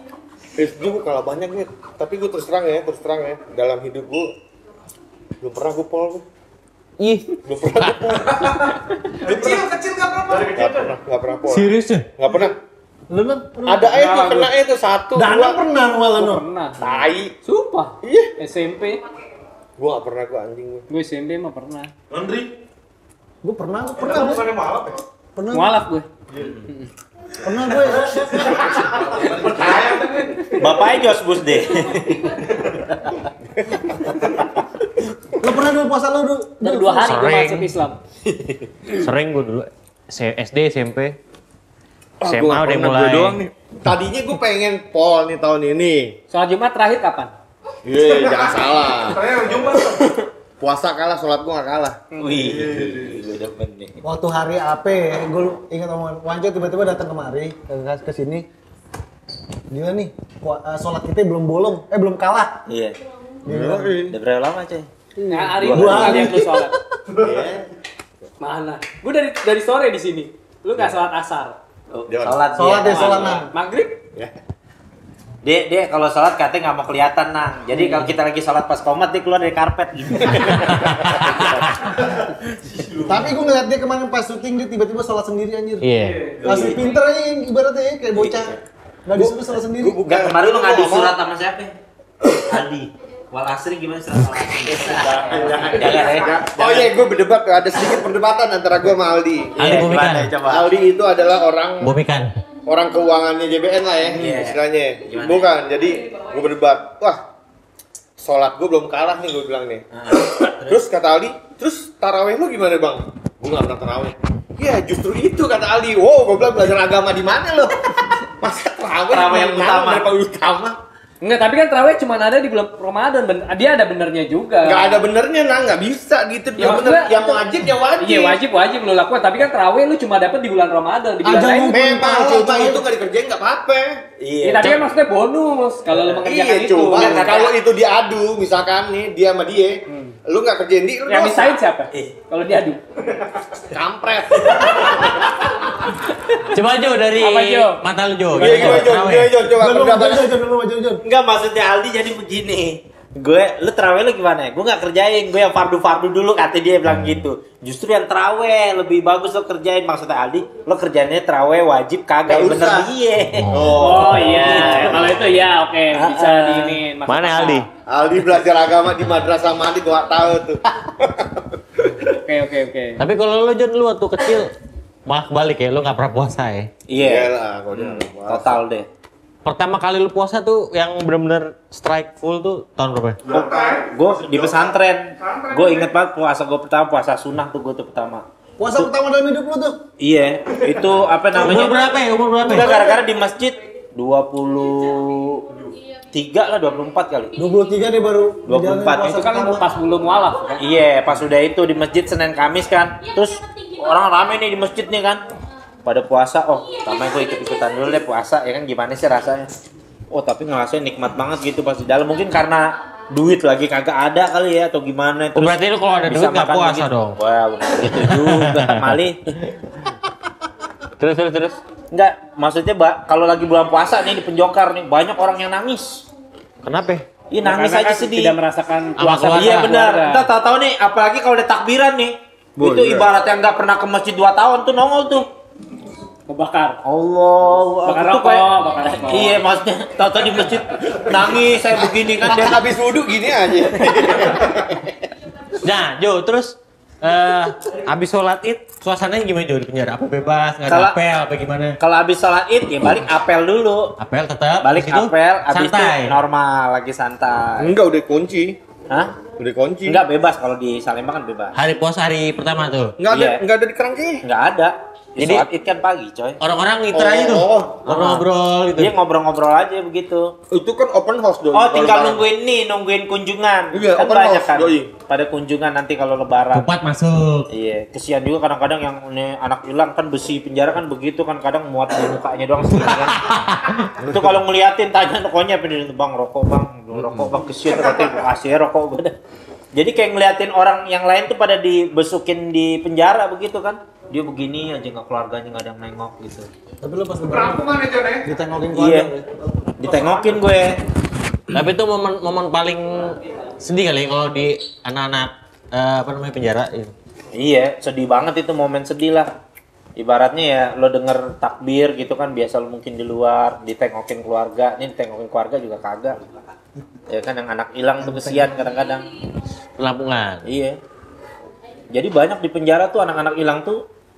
S D gue kalah banyak nih. Tapi gue terus terang ya, terus terang ya. Dalam hidup gue belum pernah gue pol gue.
Ih,
Belum pernah gue pol.
Kecil, kecil nggak apa-apa.
Gak pernah, gak pernah pol.
serius ya?
Gak pernah.
Lu kan
Ada aja tuh kena itu satu,
Dana
dua.
pernah malah no.
Pernah.
Tai.
Sumpah.
Iya.
S M P.
Gue gak pernah gue anjing gue.
Gue S M P mah pernah.
Laundry.
Gue pernah, gue pernah,
Kita
gue
bukannya balap ya?
pernah,
Mualaf gue.
pernah gue.
Bapaknya Jos Bus deh.
Lo pernah dulu puasa lo dulu?
Dari dua hari gue
Sering.
masuk Islam.
Sering gue dulu. S D, S M P,
Ah,
S M
gua
A udah
pernah
mulai.
gue doang nih. Tadinya gue pengen pol nih tahun ini.
Sholat Jumat terakhir kapan?
Iya, jangan salah.
Saya jumpa.
Puasa kalah, sholat gue gak kalah.
Wih, gue demen nih.
Waktu hari A P, gue ingat omongan Wanco tiba-tiba datang kemari ke, ke sini. Gila nih, pua- uh, sholat kita belum bolong, eh belum kalah.
Iya.
Dia bilang,
Udah berapa lama, coy?
Nah, hari
Dua
ini
hari.
kali yang lu sholat.
Iya.
Mana? Gue dari dari sore di sini. Lu nggak sholat asar.
Dia-
Sholat
sholat
dia.
ya sholat nah.
Maghrib?
Dia, dia kalau sholat katanya nggak mau kelihatan, Nang. Jadi kalau kita lagi sholat pas komat, dia keluar dari karpet gitu.
Tapi gue ngeliat dia kemarin pas syuting dia tiba-tiba sholat sendiri anjir.
Iya.
Masih pinter aja ibaratnya ya, kayak bocah. Gak disuruh sholat sendiri.
Enggak, kemarin lu ngadu surat sama siapa? Aldi. Wal asri gimana surat wal asri? Jangan ya.
Oh iya, gue berdebat tuh. Ada sedikit perdebatan antara gue sama Aldi.
Aldi
Iya,
Bumikan.
gimana, coba.
Aldi itu adalah orang
Bumikan.
orang keuangannya J B N lah ya,
Iya.
istilahnya.
Gimana?
Bukan, jadi gue berdebat. Wah, sholat gue belum kalah nih, gue bilang nih.
Ah,
Terus kata Aldi, terus taraweh lu gimana bang? Gue gak pernah taraweh. Iya, justru itu kata Aldi. Wow, gue bilang belajar agama di mana lo? Masa taraweh
Taraweh yang
mana
utama.
daripada utama?
Enggak, tapi kan terawih cuma ada di bulan Ramadan. Ben- dia ada benernya juga.
Gak ada benernya, nah nggak bisa gitu.
Ya,
yang
maksudnya
bener, yang
itu-
wajib ya wajib.
Iya wajib wajib lu lakukan. Tapi kan terawih lu cuma dapat di bulan Ramadan. Di bulan
Ajang
lain.
lu-
Memang
Pahala,
cuma
pahala.
itu nggak dikerjain nggak apa-apa.
Iya.
Ya, tapi kan maksudnya bonus kalau lu mengerjakan
Iya,
itu.
coba
Kan kata-
kalau itu diadu, misalkan nih dia sama dia, lu nggak kerjain dia, lu
yang
dosa.
misahin siapa?
Eh.
Kalau diadu.
Kampret.
Coba Jo dari
Apa, Jo?
mata lu Jo.
Iya,
Gimana,
iya,
Jo?
Jon,
Terawih.
iya, Jon, coba
Jon, lu
pendapat.
maju, Jon, lu maju, Jon.
Enggak, maksudnya Aldi jadi begini. Gue, lu terawih lu gimana ya? Gue gak kerjain, gue yang fardu-fardu dulu kata dia bilang gitu. Justru yang terawih lebih bagus lo kerjain. Maksudnya Aldi, lo kerjainnya terawih wajib kagak,
Nggak
bener
usah.
dia.
Oh iya, kalau itu ya oke bisa
Ah, ah.
diinin. masuk
Mana
akal.
Aldi?
Aldi belajar agama di madrasah Malik gua nggak tahu tuh.
Oke oke oke.
Tapi kalau lu Jon lu waktu kecil malah balik ya, lu nggak pernah puasa ya.
Iya,
lah, kalau dia nggak puasa.
total deh.
Pertama kali lu puasa tuh yang bener-bener strike full tuh tahun berapa?
Gue di pesantren, gue inget banget puasa gue pertama, puasa sunnah tuh gue tuh pertama.
Puasa pertama dalam hidup lu tuh.
Iya, itu apa
Umur
namanya?
berapa ya? Umur berapa?
Enggak,
Ya?
gara-gara di masjid dua puluh tiga lah, dua puluh empat kali.
dua puluh tiga dia baru
dua puluh empat.
menjalani
Itu kan
pertama.
pas belum mualaf kan.
Iya, pas udah itu di masjid Senin Kamis kan. Terus orang rame nih di masjid nih kan. Pada puasa, oh pertama gue ikut-ikutan dulu deh puasa, ya kan gimana sih rasanya. Oh tapi ngerasain nikmat banget gitu pas di dalam. Mungkin karena duit lagi kagak ada kali ya atau gimana.
Oh, berarti lu kalau ada
bisa
duit nggak
makan
puasa
begitu.
dong?
Wah bukan gitu juga Mali.
Terus terus terus.
Enggak, maksudnya Mbak, kalau lagi bulan puasa nih di Penjokar nih banyak orang yang nangis.
Kenapa?
Iya nangis
Karena
aja
kan
sedih.
Tidak merasakan
Sama
puasa.
keluarga.
Iya
bersama
benar.
keluarga.
Kita tahu-tahu nih, apalagi kalau udah takbiran nih.
Boleh.
Itu ibarat yang nggak pernah ke masjid dua tahun tuh nongol tuh.
Membakar.
Allah.
Bakar
Itu
rokok,
kayak-
bakar rokok.
Iya, maksudnya tahu-tahu di masjid nangis saya begini kan dia.
Habis wudhu gini aja.
Nah, Jo, terus eh habis sholat id, suasananya gimana Jo di penjara? Apa bebas, nggak ada
Kalau-
apel, apa gimana?
Kalau habis sholat id ya balik apel dulu.
Apel tetap,
Balik
habis itu
apel, habis itu
santai.
normal lagi santai.
Enggak udah kunci.
Hah?
Udah kunci.
Enggak bebas kalau di Salemba kan bebas.
Hari puasa hari pertama tuh.
Enggak ada
Iya.
enggak ada di kerangkanya.
Enggak ada. Di
Jadi-
sholat id kan pagi, coy.
Orang-orang ngiter aja tuh.
Oh,
Ngobrol-ngobrol gitu.
Dia ngobrol-ngobrol aja begitu.
itu kan open house doi.
Oh,
kalau
tinggal
lebaran.
nungguin nih, nungguin kunjungan.
Iya,
kan
open
banyak
house,
kan.
doi.
Pada kunjungan nanti kalau lebaran.
Kupat masuk.
Iya, kesian juga kadang-kadang yang ini anak hilang kan besi penjara kan begitu kan kadang muat di mukanya doang segini kan. Itu kalau ngeliatin tanya rokoknya apa nih, Bang, rokok Bang, rokok Bang, kesian katanya gua kasih ya rokok gua dah. Jadi kayak ngeliatin orang yang lain tuh pada dibesukin di penjara begitu kan. Dia begini aja nggak keluarganya nggak ada yang nengok gitu.
Tapi lu pas lebaran
Rampungan itu nih.
ditengokin
Iya.
keluarga.
Ditengokin gue.
Tapi itu momen momen paling sedih kali kalau di anak-anak eh, apa namanya penjara gitu.
Iya, sedih banget itu momen sedih lah. Ibaratnya ya lo denger takbir gitu kan biasa lo mungkin di luar ditengokin keluarga, nih ditengokin keluarga juga kagak. Ya kan yang anak hilang tuh kesian kadang-kadang.
Lampungan.
Iya. Jadi banyak di penjara tuh anak-anak hilang tuh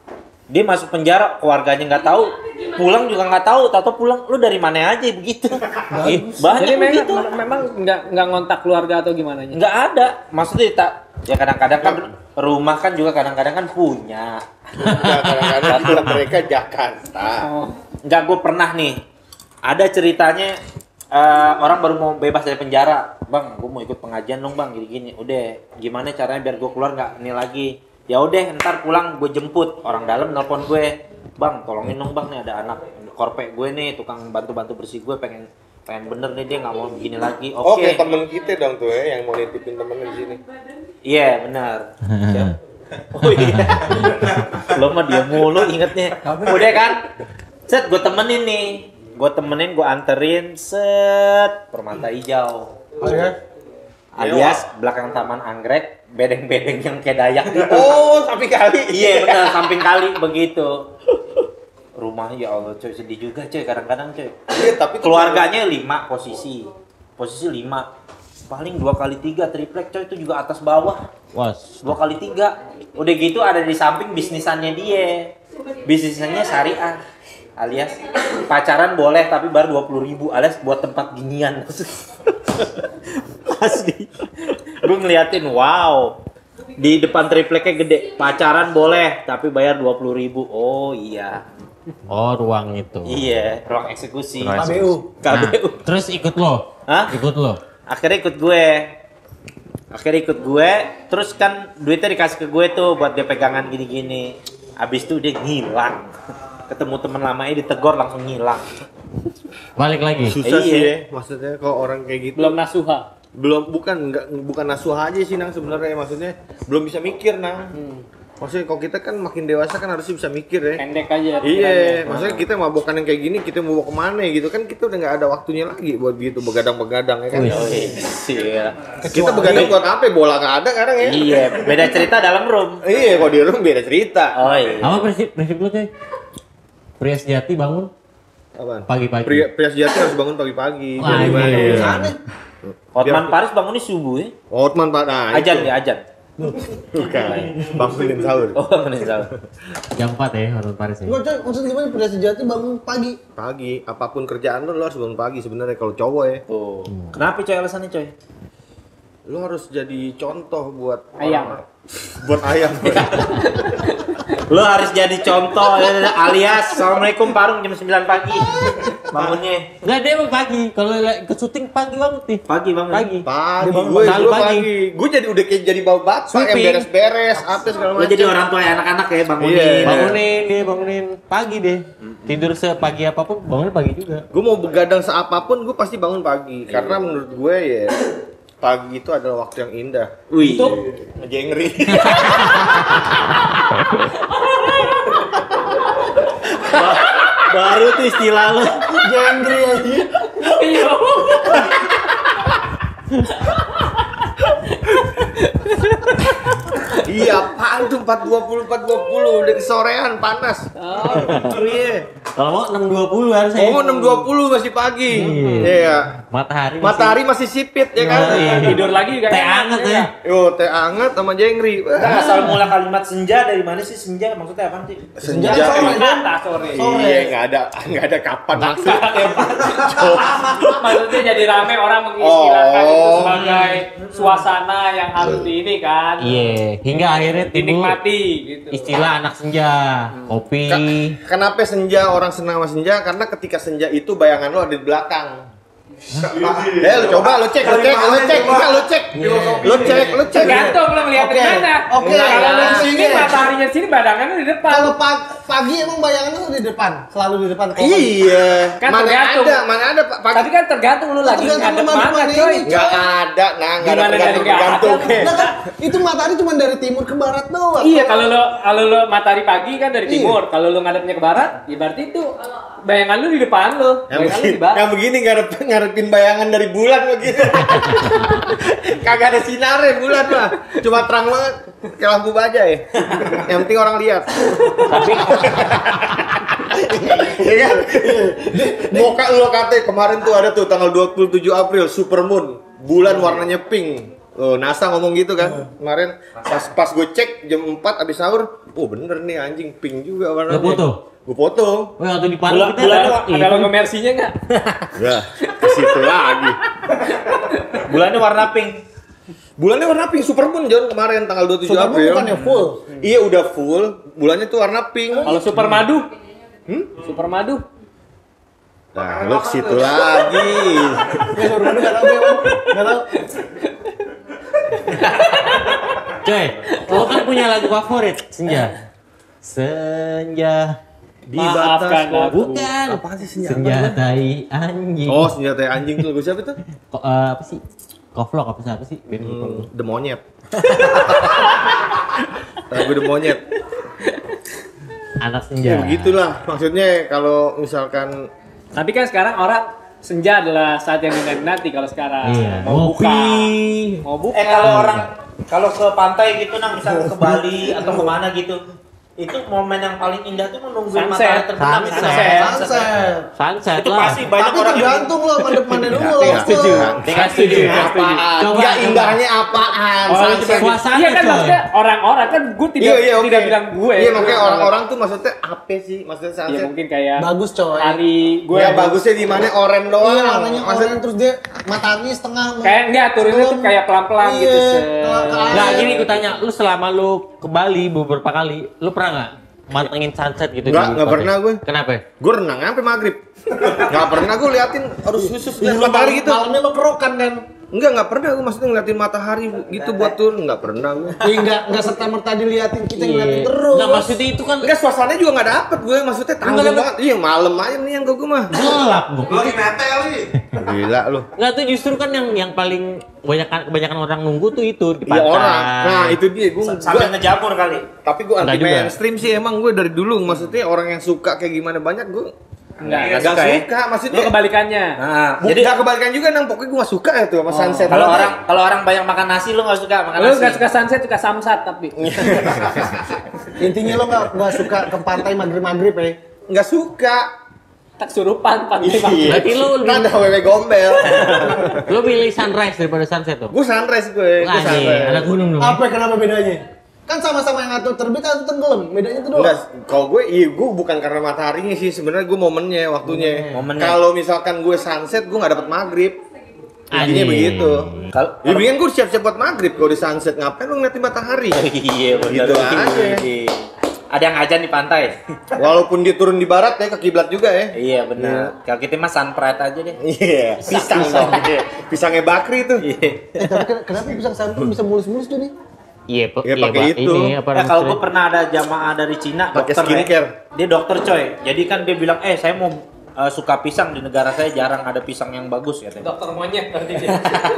Dia masuk penjara, keluarganya nggak tahu, pulang juga nggak tahu, tahu pulang, lu dari mana aja begitu. Ih, banyak
Jadi memang,
begitu.
memang nggak nggak ngontak keluarga atau gimana?
Nggak ada, maksudnya tak, ya kadang-kadang kan rumah kan juga kadang-kadang kan punya.
Ya, kadang-kadang juga mereka Jakarta.
Oh.
Nggak, gue pernah nih, ada ceritanya eh, orang baru mau bebas dari penjara, bang, gue mau ikut pengajian dong bang, gini-gini. Udah, gimana caranya biar gue keluar nggak ini lagi? Ya udah, ntar pulang gue jemput. Orang dalam nelpon gue, bang, tolongin dong bang, nih ada anak korpek gue nih, tukang bantu-bantu bersih gue, pengen pengen bener nih dia nggak mau begini lagi.
Oke,
Oke.
temen kita dong tuh ya yang mau nitipin temennya di sini.
Iya benar. Siap. Oh iya. Lo mah dia mulu ingetnya. Udah kan? Set, gue temenin nih. Gue temenin, gue anterin. Set, Permata Hijau. Alias belakang Taman Anggrek, bedeng-bedeng yang kayak Dayak gitu.
Oh, samping kali.
Iya benar, samping kali begitu. Rumahnya ya Allah coy, sedih juga coy kadang-kadang coy.
Iya, tapi
Keluarganya lima posisi. Posisi lima. Paling dua kali tiga triplek coy, itu juga atas bawah.
Was.
Dua kali tiga. Udah gitu ada di samping bisnisannya dia. Bisnisnya syariah. Alias pacaran boleh tapi baru dua puluh ribu, alias buat tempat ginian. Asli. Gue ngeliatin, wow. Di depan tripleknya gede. Pacaran boleh tapi bayar dua puluh ribu. Oh iya.
Oh, ruang itu.
Iya, ruang eksekusi.
Ruang
K B U.
K B U.
Nah, terus ikut lo?
Hah?
Ikut lo?
Akhirnya ikut gue. Akhirnya ikut gue. Terus kan duitnya dikasih ke gue tuh buat dia pegangan gini-gini. Abis itu dia ngilang. Ketemu teman lamanya ditegor langsung ngilang.
Balik lagi?
susah
Iya.
sih ya. Maksudnya kalau orang kayak gitu
Belum nasuha.
belum bukan enggak bukan nasuh aja sih Nang sebenarnya, maksudnya belum bisa mikir Nang. Maksudnya kalau kita kan makin dewasa kan harusnya bisa mikir ya.
Pendek aja.
Iya, maksudnya kita mabokan yang kayak gini, kita mau bawa kemana gitu kan, kita udah nggak ada waktunya lagi buat gitu begadang-begadang ya kan.
Wih.
Iya.
Kita begadang buat apa? Bola nggak ada kadang ya.
Iya, beda cerita dalam room.
Iya, kalau di room beda cerita.
Oh iya.
Apa prinsip prinsip lo coy? Pria sejati bangun
Apaan?
pagi-pagi.
Pria, pria sejati harus bangun pagi-pagi.
Wah,
Jadi gimana
iya.
ya?
Aneh.
Hotman Paris bangunnya subuh ya.
Hotman Pak, nah
Ajan
itu.
ya, ajan.
Bukan. Bangunin sahur.
Oh, bangunin sahur.
Jam empat ya, Hormon Paris ya.
Gua coy, maksud gimana pria sejati bangun pagi?
Pagi, apapun kerjaan lo, lo harus bangun pagi sebenarnya kalau cowok ya.
Tuh. Kenapa coy alasannya coy?
Lo harus jadi contoh buat
Ayam.
orang- buat ayam.
Lo harus jadi contoh ya, alias Assalamualaikum Parung jam sembilan pagi. Bangunnya
Enggak, dia emang pagi. Kalau ikut syuting pagi banget nih.
pagi bangun.
Pagi.
Pagi,
Dia bangun
gue
selalu
gue
pagi.
pagi. Gue jadi udah kayak jadi bawa bapak yang
Sweeping.
beres-beres, apa segala
Lo
macam.
jadi orang tua anak-anak ya bangunin.
Iya.
Bangunin dia, bangunin pagi deh. Tidur sepagi apapun, bangun pagi juga.
Gue mau begadang seapapun, gue pasti bangun pagi. Karena menurut gue ya pagi itu adalah waktu yang indah.
Wih.
Jengri.
Baru tuh istilah lo.
Jengri aja.
Iya, apaan tuh empat dua puluh empat dua puluh udah kesorean panas. Oh, iya.
Kalau mau enam dua puluh harusnya.
Oh, enam dua puluh masih pagi. Iya.
Matahari masih-
Matahari masih sipit ya kan?
Iya.
Tidur lagi juga.
Teh
enak,
hangat
ya.
ya.
Yo, teh anget sama jengri. Wah.
Asal mula kalimat senja dari mana sih senja? Maksudnya apa sih?
Senja.
Senja sore.
Kata sore.
Iya, nggak ada nggak ada kapan maksudnya.
Maksudnya jadi rame orang mengistilahkan itu
Oh.
sebagai suasana yang harus di ini kan.
Iya, hingga akhirnya timbul
Dinikmati gitu.
istilah anak senja, kopi.
Ka- Kenapa senja orang senang sama senja? Karena ketika senja itu bayangan lo ada di belakang. Eh, lu coba, lu cek, lu cek, lu cek, enggak lu cek, lu cek, lu cek.
Tergantung lo melihat dari
Oke.
mana.
Oke.
Kalau lo di
Nah,
sini
iya.
mataharinya di sini badangan lo di depan.
Kalau pag- pagi emang bayangan lu di depan, selalu di depan. Kalau pagi-
Iya,
Kan
mana
tergantung.
ada, mana ada Pak
Tapi
pagi.
kan tergantung lu lagi
Tergantung
ngadep
lu
mana
mana
coy.
ini.
Enggak ada, nah, enggak ada
Gimana dari
tergantung
nggak ada?
tergantung.
Nah, kan, itu matahari cuma dari timur ke barat doang.
Iya, kalau lo kalau lo matahari pagi kan dari
Iya.
timur, kalau lo ngadepnya ke barat, ya berarti itu bayangan lu di depan lo,
Yang
bayangan lu
begini,
di barat.
yang begini ngarepin, ngarepin bayangan dari bulan begitu. Kagak ada sinarnya bulan mah. Cuma terang banget kayak lampu baja ya. Yang penting orang lihat.
Tapi
Iya kan? Moka lo kata kemarin tuh ada tuh tanggal dua puluh tujuh April Super Moon, bulan warnanya pink. Oh, NASA ngomong gitu kan. Kemarin pas pas gue cek jam empat abis sahur, oh bener nih anjing pink juga warnanya.
Lo foto?
Gue foto.
Wah, waktu di Palu
Bulan,
kita
bulannya
ada-
ada logo Mercy-nya nggak?
Ya, ke situ lagi.
Bulannya warna pink.
Bulannya warna pink Supermoon John kemarin tanggal dua puluh tujuh
Supermoon
April.
bukannya full.
Iya udah full, bulannya tuh warna pink.
Kalau Super Madu? Hmm? Super Madu?
Nah, lo ke situ lagi.
Ya suruh mana enggak tahu ya, Bang. Enggak tahu.
Coy, lo kan punya lagu favorit, Senja. Senja.
Di
Maafkan
batas
aku.
Bukan.
Apa sih senjata?
Senjatai anjing.
Oh, senjata anjing tuh lagu siapa tuh?
Ko- eh, apa sih? Koflok apa sih? Apa sih? Band
Hmm,
Koflok.
The Monyet. Lagu The Monyet.
Anak
Ya
senja.
begitulah. Maksudnya kalau misalkan
Tapi kan sekarang orang senja adalah saat yang dinanti kalau sekarang.
Iya.
Mau buka.
Ngopi.
Mau buka.
Eh kalau orang kalau ke pantai gitu nang misalnya ke Bali atau kemana gitu, itu momen yang paling indah tuh menungguin
Sunset.
matahari terbenam itu.
Sunset.
Sunset.
Sunset
Itu
lah.
pasti banyak
Tapi
orang yang
tergantung lo mandep mana dulu lo.
Nggak setuju.
Nggak setuju. Nggak setuju.
apaan?
Coba,
Enggak
coba.
indahnya apaan?
Oh,
Sunset.
cuma-
Suasana,
iya kan
coy.
maksudnya orang-orang kan gue tidak
Iya, iya, oke.
tidak bilang gue.
Iya, makanya
Gue
orang-orang tuh maksudnya apa sih? Maksudnya
Ya
sunset.
mungkin kayak
Bagus coy.
hari gue
Ya bagusnya di mana oren doang.
Iya, warnanya
Maksudnya
oranye terus dia matanya setengah.
kayak enggak turunnya tuh kayak pelan-pelan
Iya,
gitu. se-
ke- ke air.
Nah, gini gue tanya, lu selama lu ke Bali beberapa kali, lu pernah nggak mantengin sunset gitu?
Nggak,
di
nggak
pantai?
pernah gue.
Kenapa?
gue renang sampai maghrib. Nggak pernah gue liatin harus khusus
Iya,
lihat
lo
matahari gitu.
Malamnya lo kerokan kan.
Enggak, nggak pernah gue maksudnya ngeliatin matahari gitu buat turun, nggak pernah gue.
Iya enggak enggak serta merta diliatin kita
Iya.
ngeliatin terus.
Nggak, maksudnya itu kan
Enggak, suasananya juga nggak dapet gue, maksudnya tanggung
Nggak dapet.
banget. Iya, malam aja nih yang ke gue mah.
gelap, Bu.
Lo lagi mete kali.
Gila lu.
Nggak, tuh justru kan yang yang paling kebanyakan kebanyakan orang nunggu tuh itu di
Iya
pantai.
orang. Nah, itu dia gue.
sambil ngejamur kali.
Tapi gue anti
Nggak juga.
mainstream sih emang gue dari dulu. Maksudnya orang yang suka kayak gimana banyak gue
Enggak.
nggak
suka ya?
suka. Maksudnya
Lu kebalikannya.
Nah,
Bu,
jadi
nggak kebalikan juga nang pokoknya gue nggak suka ya tuh sama sunset.
kalau orang kalau orang banyak makan nasi lu nggak suka makan
Lu
nasi.
enggak suka sunset, suka samsat tapi.
Intinya lo enggak enggak suka ke pantai maghrib-maghrib ya.
nggak suka.
Tak surupan pantai.
Iya.
Berarti lu lebih-
Kan ada wewe gombel.
Lu pilih sunrise daripada sunset tuh?
Gue sunrise gue. Gue
Wah, nih,
sunrise.
anak gunung dong.
Apa kenapa bedanya? Kan sama-sama yang atau terbit atau tenggelam. Bedanya itu doang.
Enggak, kalau gue iya gue bukan karena mataharinya sih sebenarnya gue momennya waktunya.
Momennya.
Kalau misalkan gue sunset gue nggak dapet maghrib. Intinya
Anjing.
begitu.
Kalau
Ya bikin gue siap-siap buat maghrib kalau di sunset ngapain lu ngeliatin matahari?
iya benar.
Gitu aja.
Ada yang ajan di pantai.
Walaupun dia turun di barat ya ke kiblat juga ya.
Iya benar. Kalau kita mah sunpride aja deh.
Iya, pisang dong. Iya. Pisangnya Bakri tuh.
Iya.
Eh tapi ken- kenapa pisang santan bisa mulus-mulus tuh nih?
Iya, Pak.
Ya,
Iya,
pakai
Pak.
itu.
Ini apa
Eh kalau gue
namanya?
pernah ada jamaah dari Cina,
Pakai
dokter
skincare.
ya. Dia dokter coy. Jadi kan dia bilang, eh saya mau eh, suka pisang di negara saya jarang ada pisang yang bagus katanya.
Dokter monyet berarti dia.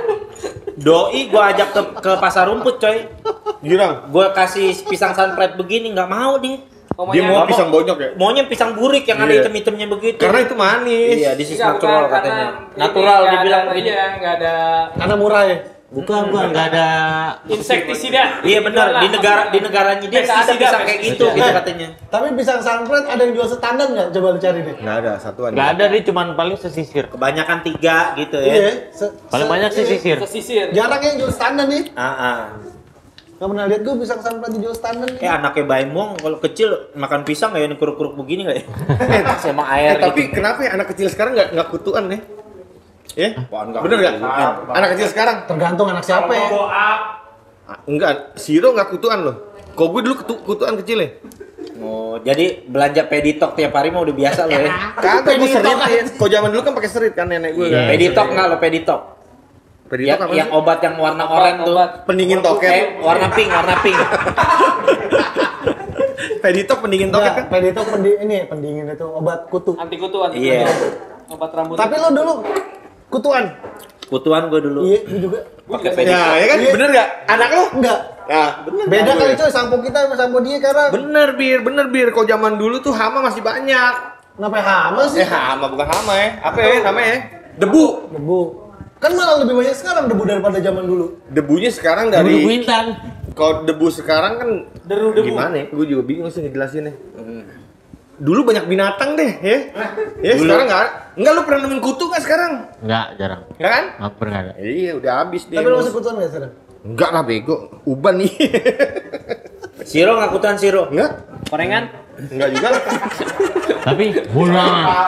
Doi gue ajak ke, ke pasar rumput coy.
Girang.
Gue kasih pisang sunpride begini nggak mau dia.
Oh,
Dia
monyet.
mau
Nggak
pisang bonyok ya?
Maunya pisang burik yang ada
Iya.
hitam-hitamnya begitu.
Karena itu manis.
Iya, this is
Enggak,
natural
bukan,
katanya.
karena
Natural
ini
dia
nggak
bilang
ada,
begini.
iya, nggak ada
Karena murah ya.
Bukan, bukan, nggak ada.
insektisida.
Iya benar, di negara di negaranya dia
Pestisida,
ada pisang kayak gitu
pestisida.
gitu
Eh,
katanya.
Tapi pisang sunflower ada yang jual standar nggak? Coba lu cari deh.
Nggak ada satuan.
Nggak ada, dia cuman paling sesisir.
Kebanyakan tiga gitu ya.
Iya. se-
Paling
se-
banyak
iya.
sesisir.
Pesisir.
Jarang yang jual standar nih.
Ah, ah.
Gak pernah lihat gue pisang sunflower dijual standar nih.
Eh anaknya Baimong kalau kecil makan pisang nggak ya yang kuruk-kuruk begini nggak ya? Sama air
Eh, tapi
gitu.
kenapa ya anak kecil sekarang nggak nggak kutuan nih? Ya?
Apaan nggak
Bener nggak?
kutuan?
Anak kecil sekarang?
Tergantung anak siapa ya.
Ah, enggak, Siro nggak kutuan loh. Kok gue dulu kutu, kutuan kecil ya?
Oh, jadi belanja peditok tiap hari mah udah biasa loh ya.
Kagak, gue serit ya. Kok zaman dulu kan pakai serit kan nenek gue kan.
Peditok nggak lo peditok?
Peditok
Yang,
apa
yang
sih?
obat yang warna oranye tuh.
obat.
Pendingin
Eh,
toket.
warna pink, warna pink.
Peditok pendingin toket kan?
Enggak, peditok pendi ini pendingin itu obat kutu.
Anti kutu, anti
Iya.
kutu. Obat rambut.
Tapi lo dulu kutuan.
Kutuan gue dulu.
Iya, gue juga.
Pakai peditok.
Ya, ya kan?
Iya.
Bener nggak? Anak lo?
Enggak.
Nah, bener.
Beda
Gue.
kali coy sampo kita sama sampo dia karena
Bener bir, bener bir. Kok zaman dulu tuh hama masih banyak.
kenapa hama sih?
Eh hama bukan hama ya. Apa ya namanya ya? Debu.
Debu. Kan malah lebih banyak sekarang debu daripada zaman dulu.
Debunya sekarang
Dari
dari.
Kuintan.
Kalau debu sekarang kan
Deru debu.
gimana ya? Gue juga bingung sih ngejelasinnya. dulu banyak binatang deh ya. Ya sekarang nggak. Enggak, lu pernah nemuin kutu nggak sekarang?
Enggak, jarang.
Nggak kan?
Nggak pernah ada.
Iya udah habis dia.
Tapi lu masih kutuan nggak sekarang?
Enggak lah bego. Uban nih.
Siro ngakutan Siro.
Enggak?
Korengan?
Enggak juga.
Tapi bola.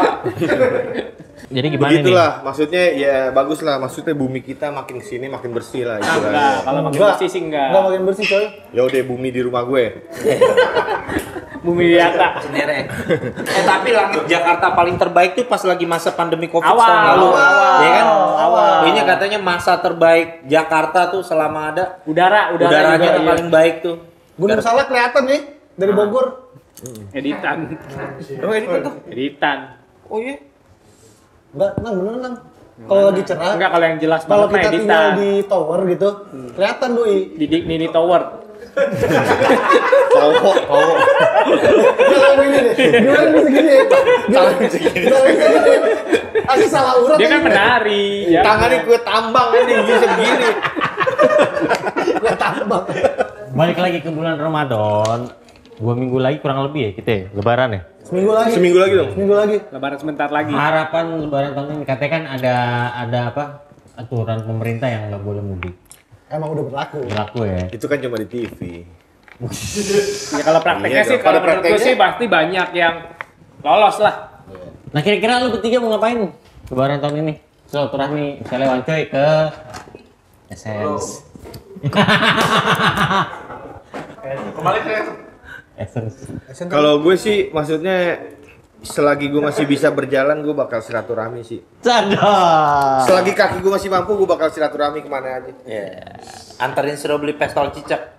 Jadi gimana
Begitulah,
nih?
maksudnya ya bagus lah. Maksudnya bumi kita makin kesini makin bersih lah.
Ah,
istilahnya.
enggak, kalau makin
Enggak.
bersih sih enggak.
Enggak makin bersih coy.
Ya udah bumi di rumah gue.
Bumi Wiata.
Sebenarnya. Eh tapi langit Jakarta paling terbaik tuh pas lagi masa pandemi Covid
Awal,
tahun lalu.
awal,
Ya kan?
awal.
Ini katanya masa terbaik Jakarta tuh selama ada
Udara, udara
udaranya
juga,
tuh
iya.
paling baik tuh.
Gunung Salak kelihatan nih dari Bogor.
Editan.
Oh ini tuh.
Editan.
Oh iya.
Enggak, nang bener nang. Kalau lagi cerah,
Enggak, kalau yang jelas
kalau
banget mah
kita tinggal
editan.
di tower gitu, kelihatan doi.
Di Dik Nini Tower.
Cowok, cowok.
Kalau ini nih, gimana bisa gini ya? Gimana bisa gini? Aku salah urat.
Dia kan
ini.
menari. Ya.
Tangannya gue tambang ini bisa begini.
Gua tambang.
Balik lagi ke bulan Ramadan. Dua minggu lagi kurang lebih ya kita ya, lebaran ya.
Seminggu lagi.
Seminggu lagi dong.
Seminggu lagi.
Lebaran sebentar lagi.
Harapan lebaran tahun ini katanya kan ada ada apa? Aturan pemerintah yang nggak boleh mudik.
Emang udah berlaku.
Berlaku ya.
Itu kan cuma di T V.
Ya kalau prakteknya
Iya
sih,
dong.
kalau
Pada
menurut gue
prakteknya-
sih pasti banyak yang lolos lah.
Nah kira-kira lu bertiga mau ngapain lebaran tahun ini? Silaturahmi misalnya Wancoy ke Essence.
Kembali ke
Essence.
Kalau gue sih maksudnya selagi gue masih bisa berjalan gue bakal silaturahmi sih.
Sadar.
Selagi kaki gue masih mampu gue bakal silaturahmi kemana aja.
Ya. Anterin Siro beli pistol cicak.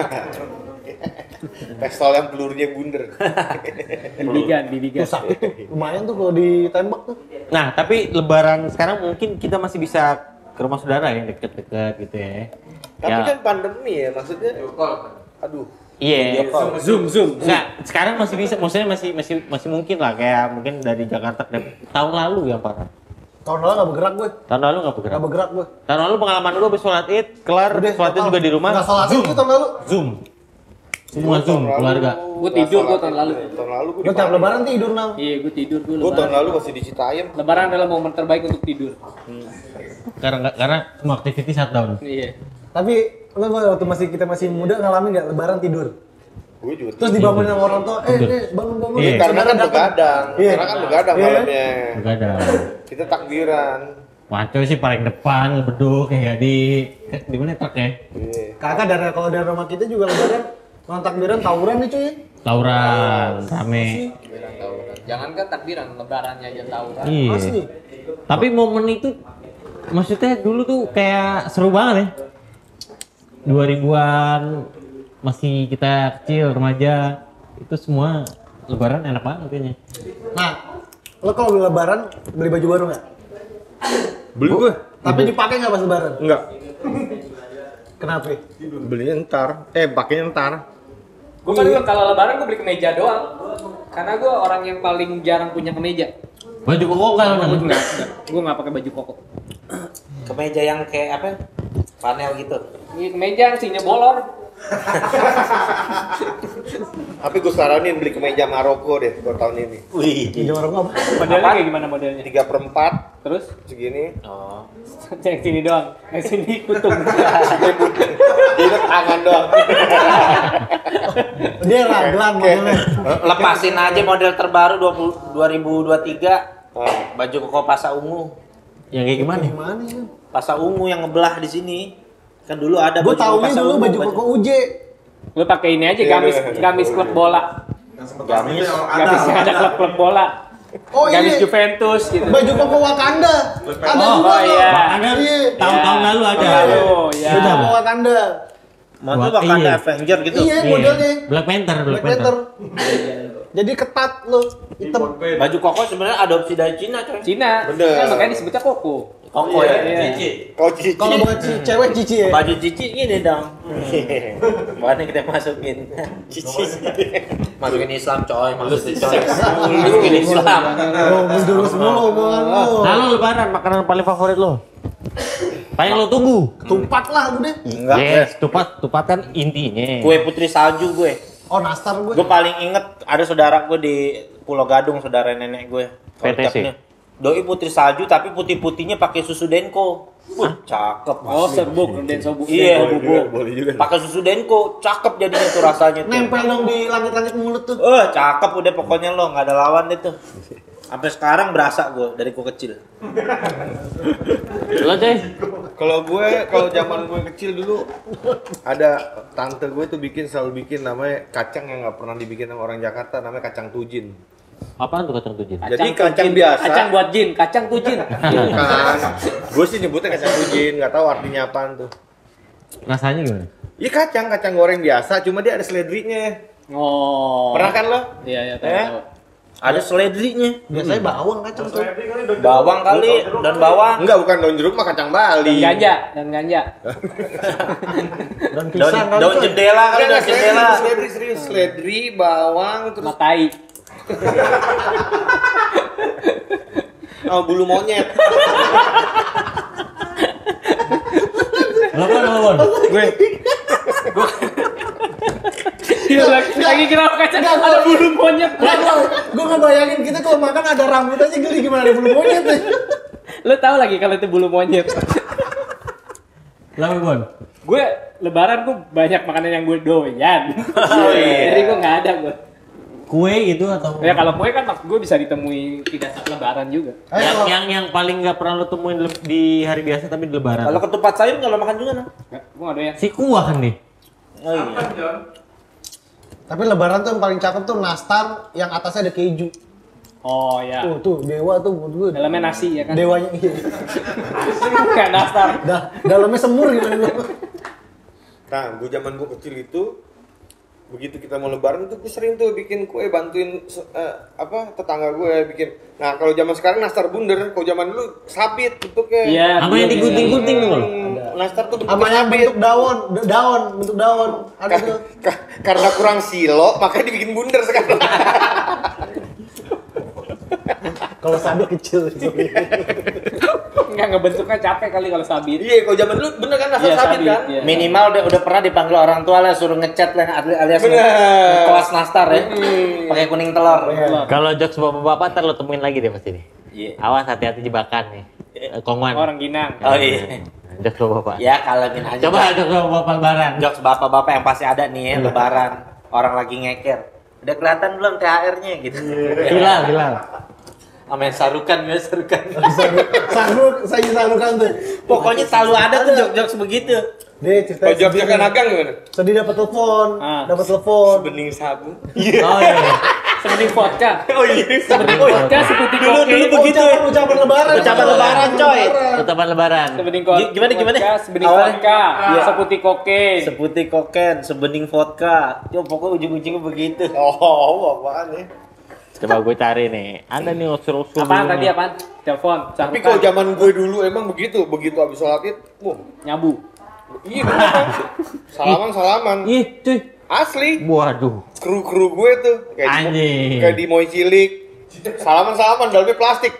Pistol yang pelurunya bunder.
Bibigan, bibigan.
Tuh sakit tuh. Lumayan tuh kalau ditembak tuh.
Nah tapi lebaran sekarang mungkin kita masih bisa ke rumah saudara yang deket-deket gitu ya.
Tapi
Ya.
kan pandemi ya maksudnya. Aduh.
Iya.
Zoom, zoom.
Enggak, sekarang masih bisa, maksudnya masih masih masih mungkin lah kayak mungkin dari Jakarta ke tahun lalu ya parah.
Tahun lalu nggak bergerak gue.
Tahun lalu nggak bergerak.
Nggak bergerak gue.
Tahun lalu pengalaman gue habis sholat id, kelar
Udah,
sholat id
total.
juga di rumah.
Nggak sholat itu tahun lalu.
Zoom. Semua
Tahun
zoom
lalu
keluarga.
Gua
nggak
tidur,
salah
gua tahun lalu.
Tahun lalu gue
Gue tiap lebaran tidur nang.
Iya, gue tidur gue
Gue tahun
lebaran.
lalu masih di Citayam.
Lebaran adalah momen terbaik untuk tidur.
Karena karena semua aktiviti shutdown.
Iya.
Tapi lo waktu masih kita masih muda ngalamin nggak lebaran tidur?
Gue juga.
Terus dibangunin sama orang tua, eh, eh bangun bangun.
Iya.
Karena kan
Saudara datang.
begadang.
Iya.
Karena kan begadang
Iya.
malamnya.
Begadang.
Kita takbiran.
Wancoy sih paling depan beduk kayak di di mana truk ya?
Iya.
Kakak dari kalau dari rumah kita juga lebaran nonton takbiran tawuran nih cuy.
Tauran, rame.
Jangan kan takbiran, lebarannya aja tahu.
Iya.
Asli.
Tapi momen itu maksudnya dulu tuh kayak seru banget ya. dua ribuan masih kita kecil remaja itu semua lebaran enak banget kayaknya.
Nah, lo kalau beli lebaran beli baju baru nggak?
Beli gue.
Tapi dipakai nggak pas lebaran?
Enggak.
Kenapa?
Belinya ntar. Eh pakainya ntar.
Gue kan kalau lebaran gue beli kemeja doang. Karena gue orang yang paling jarang punya kemeja.
Baju koko kan
Gue enggak, enggak. Gue enggak pakai baju koko.
Kemeja yang kayak apa? Panel gitu.
Ini kemeja yang sinya bolong.
Tapi gue saranin beli kemeja Maroko deh buat tahun ini.
Wih.
Pinjam orang apa?
Modelnya kayak gimana modelnya?
Tiga perempat
Terus
segini.
Oh.
yang sini doang, yang sini kutung.
Dia tangan doang.
Dia raglan modelnya.
Lepasin aja model terbaru dua ribu dua puluh tiga.
Ah.
Baju koko pasa ungu.
yang kayak gimana?
Gimana ya?
Pasa ungu yang ngebelah di sini. Kan dulu ada
Gue
baju koko
taunya
pasa
dulu
ungu,
baju koko U J.
Lu pakai ini aja
Iya,
gamis
iya, iya.
gamis klub bola.
gamis.
Gamis yang ada klub-klub bola.
Oh
Gamis
iya.
Juventus gitu.
Baju koko Wakanda. Ada
Oh,
juga
oh,
loh.
iya.
Ada
Iya.
tahun-tahun lalu ada.
Oh, ya.
Baju koko Wakanda.
Model
Wah,
Wakanda
iya.
Avenger gitu.
Iya modelnya.
Black Panther, Black,
Black Panther.
Panther.
Jadi ketat lo, hitam.
Baju koko sebenarnya adopsi dari Cina, coy.
Cina.
Bener.
Kan makanya disebutnya koko.
Koko ya.
Iya.
Kau cici.
Kalau bukan ci- cewek cici ya.
Baju cici gini dong. Bahannya kita masukin.
Cici.
Masukin Islam coy, masukin coy. Masukin Islam.
Oh, menjurus mulu omongan lo.
Nah, lo lebaran makanan paling favorit lo? Paling lo tunggu?
Tumpat lah udah.
Enggak.
Yes, tupat, tupat kan intinya.
Kue putri salju gue.
Oh, nastar gue.
Gue paling inget ada saudara gue di Pulau Gadung, saudara nenek gue.
P T C.
Kocaknya. Doi putri salju tapi putih-putihnya pakai susu Denko. Wah, cakep.
Oh, serbuk, den sobuk.
Iya,
Boleh juga, boleh juga.
pakai susu Denko, cakep jadinya tuh rasanya tuh.
Nempel dong di langit-langit mulut tuh.
Eh, cakep udah pokoknya lo, nggak ada lawan deh tuh. Sampai sekarang berasa gue dari gue kecil.
Lo deh.
Kalau gue, kalau zaman gue kecil dulu ada tante gue tuh bikin selalu bikin namanya kacang yang nggak pernah dibikin sama orang Jakarta, namanya kacang tujin.
Apaan tuh kacang tujin?
Jadi kacang
tujin.
biasa.
Kacang buat jin, kacang tujin.
Bukan. Gue sih nyebutnya kacang tujin, nggak tahu artinya apaan tuh.
Rasanya gimana?
Iya kacang, kacang goreng biasa, cuma dia ada seledrinya.
Oh.
Pernah kan lo?
Iya, iya, tahu.
Eh?
tahu.
Ada seledrinya.
Biasanya bawang kacang tuh.
Bawang kali, daun bawang.
Enggak, bukan daun jeruk mah kacang
Dan
Bali.
ganja, dan ganja.
Dan
Daun,
pisang kali
daun
coy.
jendela kali,
Enggak,
daun jendela.
seledri, seledri, serius. Seledri, bawang, terus
Matai.
oh, bulu monyet.
Lo kan lo Bon?
Gue. Gue. Dia lagi, lagi kira kacang ada bulu monyet.
Gue ngebayangin kita kalau makan ada rambut aja geli gimana ada bulu monyet nih.
Lo tahu lagi kalau itu bulu monyet.
Lo Bon?
Gue lebaran gue banyak makanan yang gue doyan.
Oh, iya.
Jadi gue nggak ada gue.
Kue itu atau
Ya kalau kue kan gue bisa ditemui tidak saat lebaran juga.
Ayo,
yang,
kalau-
yang yang paling nggak pernah lo temuin le- di hari biasa tapi di lebaran?
Kalau ketupat sayur nggak lo makan juga nah?
Nggak, gue nggak doyan.
Si kuah kan nih.
Oh iya.
Tapi lebaran tuh yang paling cakep tuh nastar yang atasnya ada keju.
Oh ya.
Tuh, tuh dewa tuh menurut gue.
Dalamnya nasi ya kan.
Dewanya iya.
Nggak nastar.
Dah, dalamnya semur gimana lu?
Nah, gue zaman gue kecil itu begitu kita mau lebaran tuh gue sering tuh bikin kue, bantuin eh, apa tetangga gue bikin. Nah, kalau zaman sekarang nastar bundar, kalau zaman dulu sabit bentuknya.
Iya.
Apa yang digunting-gunting tuh?
Hmm, nastar tuh bentuknya
Sama yang
sabit.
bentuk daun, da- daun, bentuk daun. Ada
Ka-
tuh.
ka- karena kurang silo, makanya dibikin bundar sekarang.
Kalau sabit kecil.
Nggak ngebentuknya capek kali kalau sabit.
Iya, kalau zaman dulu bener kan nastar
Iya,
sabit,
sabit,
kan?
iya.
Minimal udah, udah pernah dipanggil orang tua lah suruh ngecat lah ali- alias
Bener.
nge- kelas nastar ya.
Hmm.
Pakai kuning telur.
Kalau jokes bapak-bapak ntar lo temuin lagi deh pasti nih.
Iya.
Awas hati-hati jebakan nih. Eh, Kongwan.
Orang Ginang.
Oh iya.
Jokes bapak-bapak.
Ya kalengin aja.
Coba jokes bapak-bapak lebaran.
Jokes bapak-bapak yang pasti ada nih ya, lebaran. Orang lagi ngeker. Udah kelihatan belum T H R-nya gitu.
Hilal, hilal.
Sama yang sarukan ya, sarukan.
Saruk, saya sarukan tuh.
Pokoknya selalu ada tuh jokes-jokes begitu.
Deh, cerita.
Kalau jawabnya kan agang gimana?
Sedih dapat telepon,
Ah.
dapat telepon.
Bening sabu.
Oh iya.
Sebening vodka.
Oh iya.
Sebening vodka seputih
Dulu
kopi.
dulu begitu ya.
Ucapan, ucapan lebaran.
Ucapan lebaran, coy.
Ucapan lebaran.
Sebening vodka.
Gimana, gimana?
Sebening
Awalnya?
vodka.
Iya.
Seputih kokain.
Seputih koken, sebening vodka. Yo pokoknya ujung-ujungnya begitu.
Oh, apaan ya?
Coba gue cari nih. Ada nih usul-usul.
Apaan
dulu
tadi
nih.
apaan? Telepon.
Tapi
Sarukan.
kalau zaman gue dulu emang begitu, begitu habis sholat id, wah,
Nyabu.
iya beneran. Salaman salaman,
Ih, cuy.
asli.
Waduh.
Kru-kru gue tuh kayak di,
Anjing.
kayak di Moy Cilik. Salaman salaman dalamnya plastik.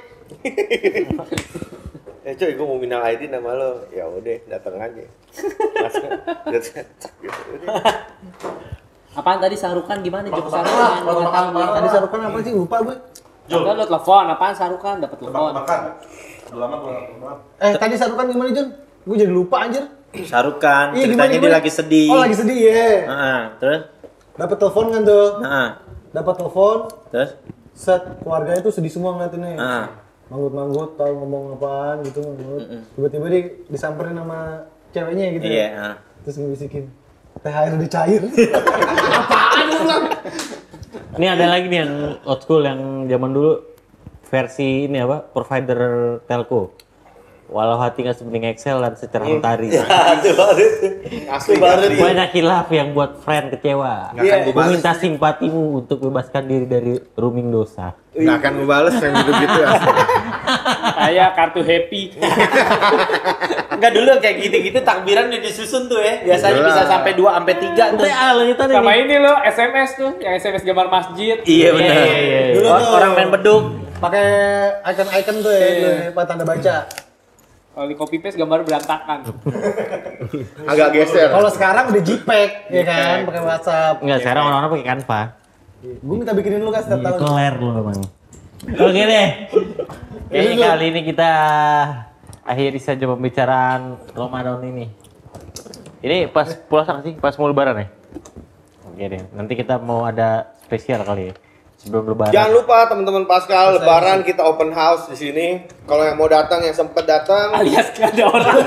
Eh coy, gue mau minal aidin sama lo. Ya udah, datang aja. Masuk, datang, cek gitu. Udah.
Apaan tadi sarukan gimana? Jok
Makan,
sarukan.
makan, makan, makan.
Tadi sarukan apa sih? Lupa gue.
Jul,
Enggak lo telepon. Apaan sarukan? Dapat telepon.
makan. Udah lama gue nggak makan.
Eh, tadi sarukan gimana, Jun? Gue jadi lupa anjir.
Sarukan,
Iya,
ceritanya
gimana,
dia
gimana?
lagi sedih.
Oh, lagi sedih ya.
Heeh, terus?
Dapat telepon kan tuh.
Heeh.
Dapat telepon,
Terus?
set keluarganya tuh sedih semua ngeliatinnya.
Heeh.
Manggut-manggut, tahu ngomong apaan gitu, manggut. Tiba-tiba dia disamperin sama ceweknya gitu.
Iya,
ya.
heeh.
Terus ngebisikin, T H R udah cair. Apaan lu bilang?
Ini ada lagi nih yang old school yang zaman dulu versi ini apa? Provider telco. Walau hati nggak sebening Excel dan secerah mentari.
Asli asli.
Banyak hilaf yang buat friend kecewa.
Nggak akan
Gue
gua
minta simpatimu untuk bebaskan diri dari rooming dosa.
Nggak akan gue bales yang gitu-gitu asli.
Kayak kartu happy.
Enggak dulu kayak gitu-gitu takbiran udah disusun tuh ya. Biasanya
Udah.
bisa sampai dua sampai tiga tuh.
T A lanjutan
Sama
ini.
ini lo S M S tuh, yang S M S gambar masjid.
Iya benar.
Iya, iya, iya.
Dulu
Orang
tuh.
orang main beduk.
Pakai icon-icon tuh ya,
Iya.
dulu ya, tanda baca.
Kalau di copy paste gambar berantakan.
Agak geser.
Kalau sekarang udah JPEG ya kan, pakai WhatsApp.
Enggak, sekarang orang-orang pakai Canva.
Gue minta bikinin lu kan setiap tahun.
Keler lu emang. Oke deh. Kayaknya kali ini kita akhiri saja pembicaraan Ramadan ini. Ini pas puasa nggak sih? Pas mau lebaran ya? Oke deh. Nanti kita mau ada spesial kali ya. Sebelum lebaran.
Jangan lupa teman-teman Pascal, lebaran kita open house di sini. Kalau yang mau datang, yang sempet datang,
Alias gak ada orang.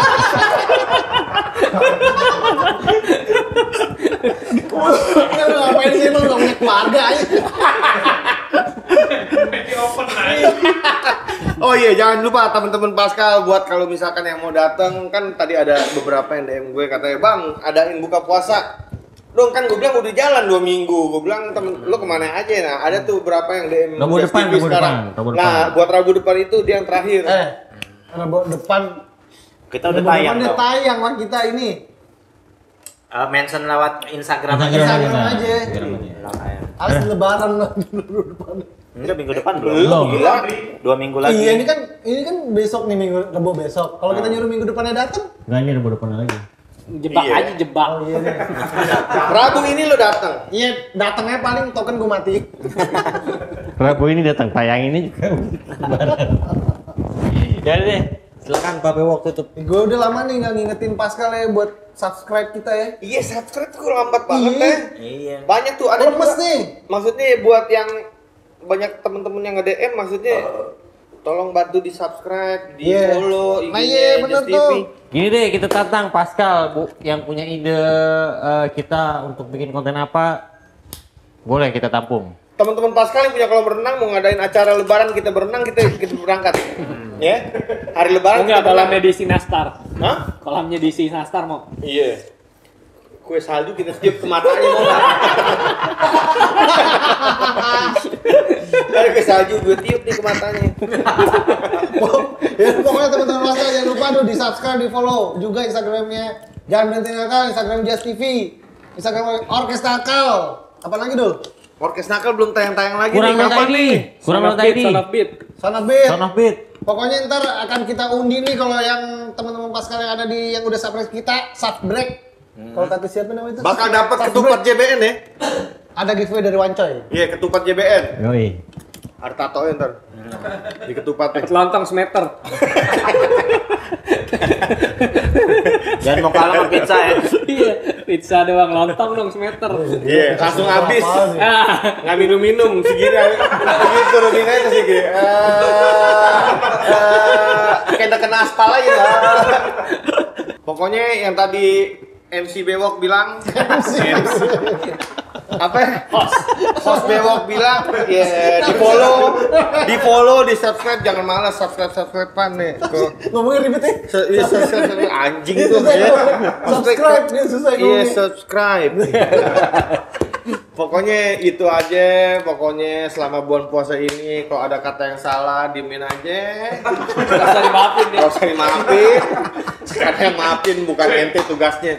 Lu ngapain sih lu nggak punya keluarga aja?
oh iya jangan lupa teman-teman Pascal buat kalau misalkan yang mau datang kan tadi ada beberapa yang D M gue katanya bang adain buka puasa dong kan gue bilang udah jalan dua minggu gue bilang temen lu kemana aja nah ada tuh beberapa yang D M
Rabu
Just
depan,
T V
Rabu
sekarang.
depan, Rabu
Nah
depan.
buat Rabu depan itu dia yang terakhir
Eh, Rabu depan.
Kita udah
Rabu
tayang
depan udah
dong.
tayang lah kita ini.
Uh, mention lewat Instagram aja.
Instagram
Instagram
aja.
Instagram aja.
Udah tayang.
Alas lebaran lah dulu depan.
Enggak minggu depan belum.
Belum.
gila
Dua minggu lagi.
Iya ini kan ini kan besok nih minggu Rabu besok. Kalau kita nyuruh minggu depannya datang,
Enggak, ini Rabu depan lagi.
Jebak
Iya.
aja jebak.
oh iya deh.
Rabu ini lo datang
Iya, datangnya paling token gue mati.
Rabu ini datang, tayang ini juga lebaran. Ya udah deh. Silakan Pak Bewok tutup.
Gue udah lama nih nggak ngingetin Pascal ya buat subscribe kita ya.
iya subscribe tuh lambat banget
Iya.
ya
Iya.
banyak tuh ada
Lemes
juga.
nih.
Maksudnya buat yang banyak temen-temen yang nge-D M maksudnya tolong bantu di subscribe, di
Iya.
follow I G-nya
Nah, iya, bener
Just T V.
tuh.
Gini deh, kita tantang Pascal, Bu, yang punya ide eh, kita untuk bikin konten apa, boleh kita tampung.
Teman-teman Pascal yang punya kolam renang mau ngadain acara lebaran kita berenang kita kita berangkat. ya. Hari lebaran
Enggak,
kita
kolamnya
berenang.
di Sinastar.
Hah?
Kolamnya di Sinastar mau.
Iya. Kue salju kita tiup ke matanya mau nggak? Ada kue salju gue tiup nih ke matanya.
Ya pokoknya teman-teman Pascal jangan lupa tuh di subscribe, di follow juga Instagramnya. Jangan berhenti nakal, Instagram Just T V, Instagram Orkes Nakal. Apa lagi dul?
Orkes Nakal belum tayang-tayang lagi
Kurang
nih.
nonton
Kapan
ini,
nih?
kurang
Son of
nonton
Beat,
ini.
Son of Beat.
Son of Beat.
Son of Beat.
Pokoknya ntar akan kita undi nih kalau yang teman-teman Pascal yang ada di yang udah subscribe kita, subscribe. Kalau kata siapa namanya itu?
Bakal dapat
Subscribe.
ketupat J B N ya?
Ada giveaway dari Wancoy.
Iya, ketupat J B N.
Yoi.
Ada tatonya ntar. Di ketupatnya.
Lontong semeter.
Jangan mau kalah sama pizza ya.
Iya, pizza doang, lontong dong semeter.
Iya, langsung habis.
Apaan sih?
Ah,
Nggak minum-minum, segini lagi turunin aja segini. Eh, eh, Kayak udah kena aspal aja lah. Pokoknya yang tadi M C Bewok bilang apa? Host, host Bewok bilang ya di follow, di follow, di subscribe, jangan malas subscribe subscribean nih. Kok
Ngomongnya ribet ya?
Se- iya, subscribe, subscribe. anjing tuh
Susah
ya.
ngomong. Subscribe, dia susah
Iya,
ngomongnya.
subscribe. Pokoknya itu aja, pokoknya selama bulan puasa ini kalau ada kata yang salah diemin aja.
nggak usah dimaafin ya.
Gak usah dimaafin. Karena yang maafin bukan ente tugasnya.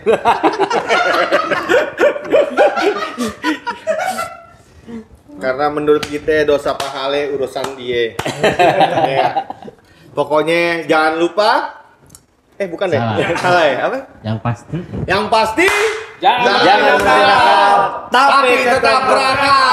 Karena menurut kita dosa pahale urusan dia. Ya. Pokoknya jangan lupa. Eh bukan deh.
Salah.
Salah ya? Apa?
Yang pasti.
Yang pasti
Jangan
Jangan
nakal,
nakal,
tapi tetap berakal.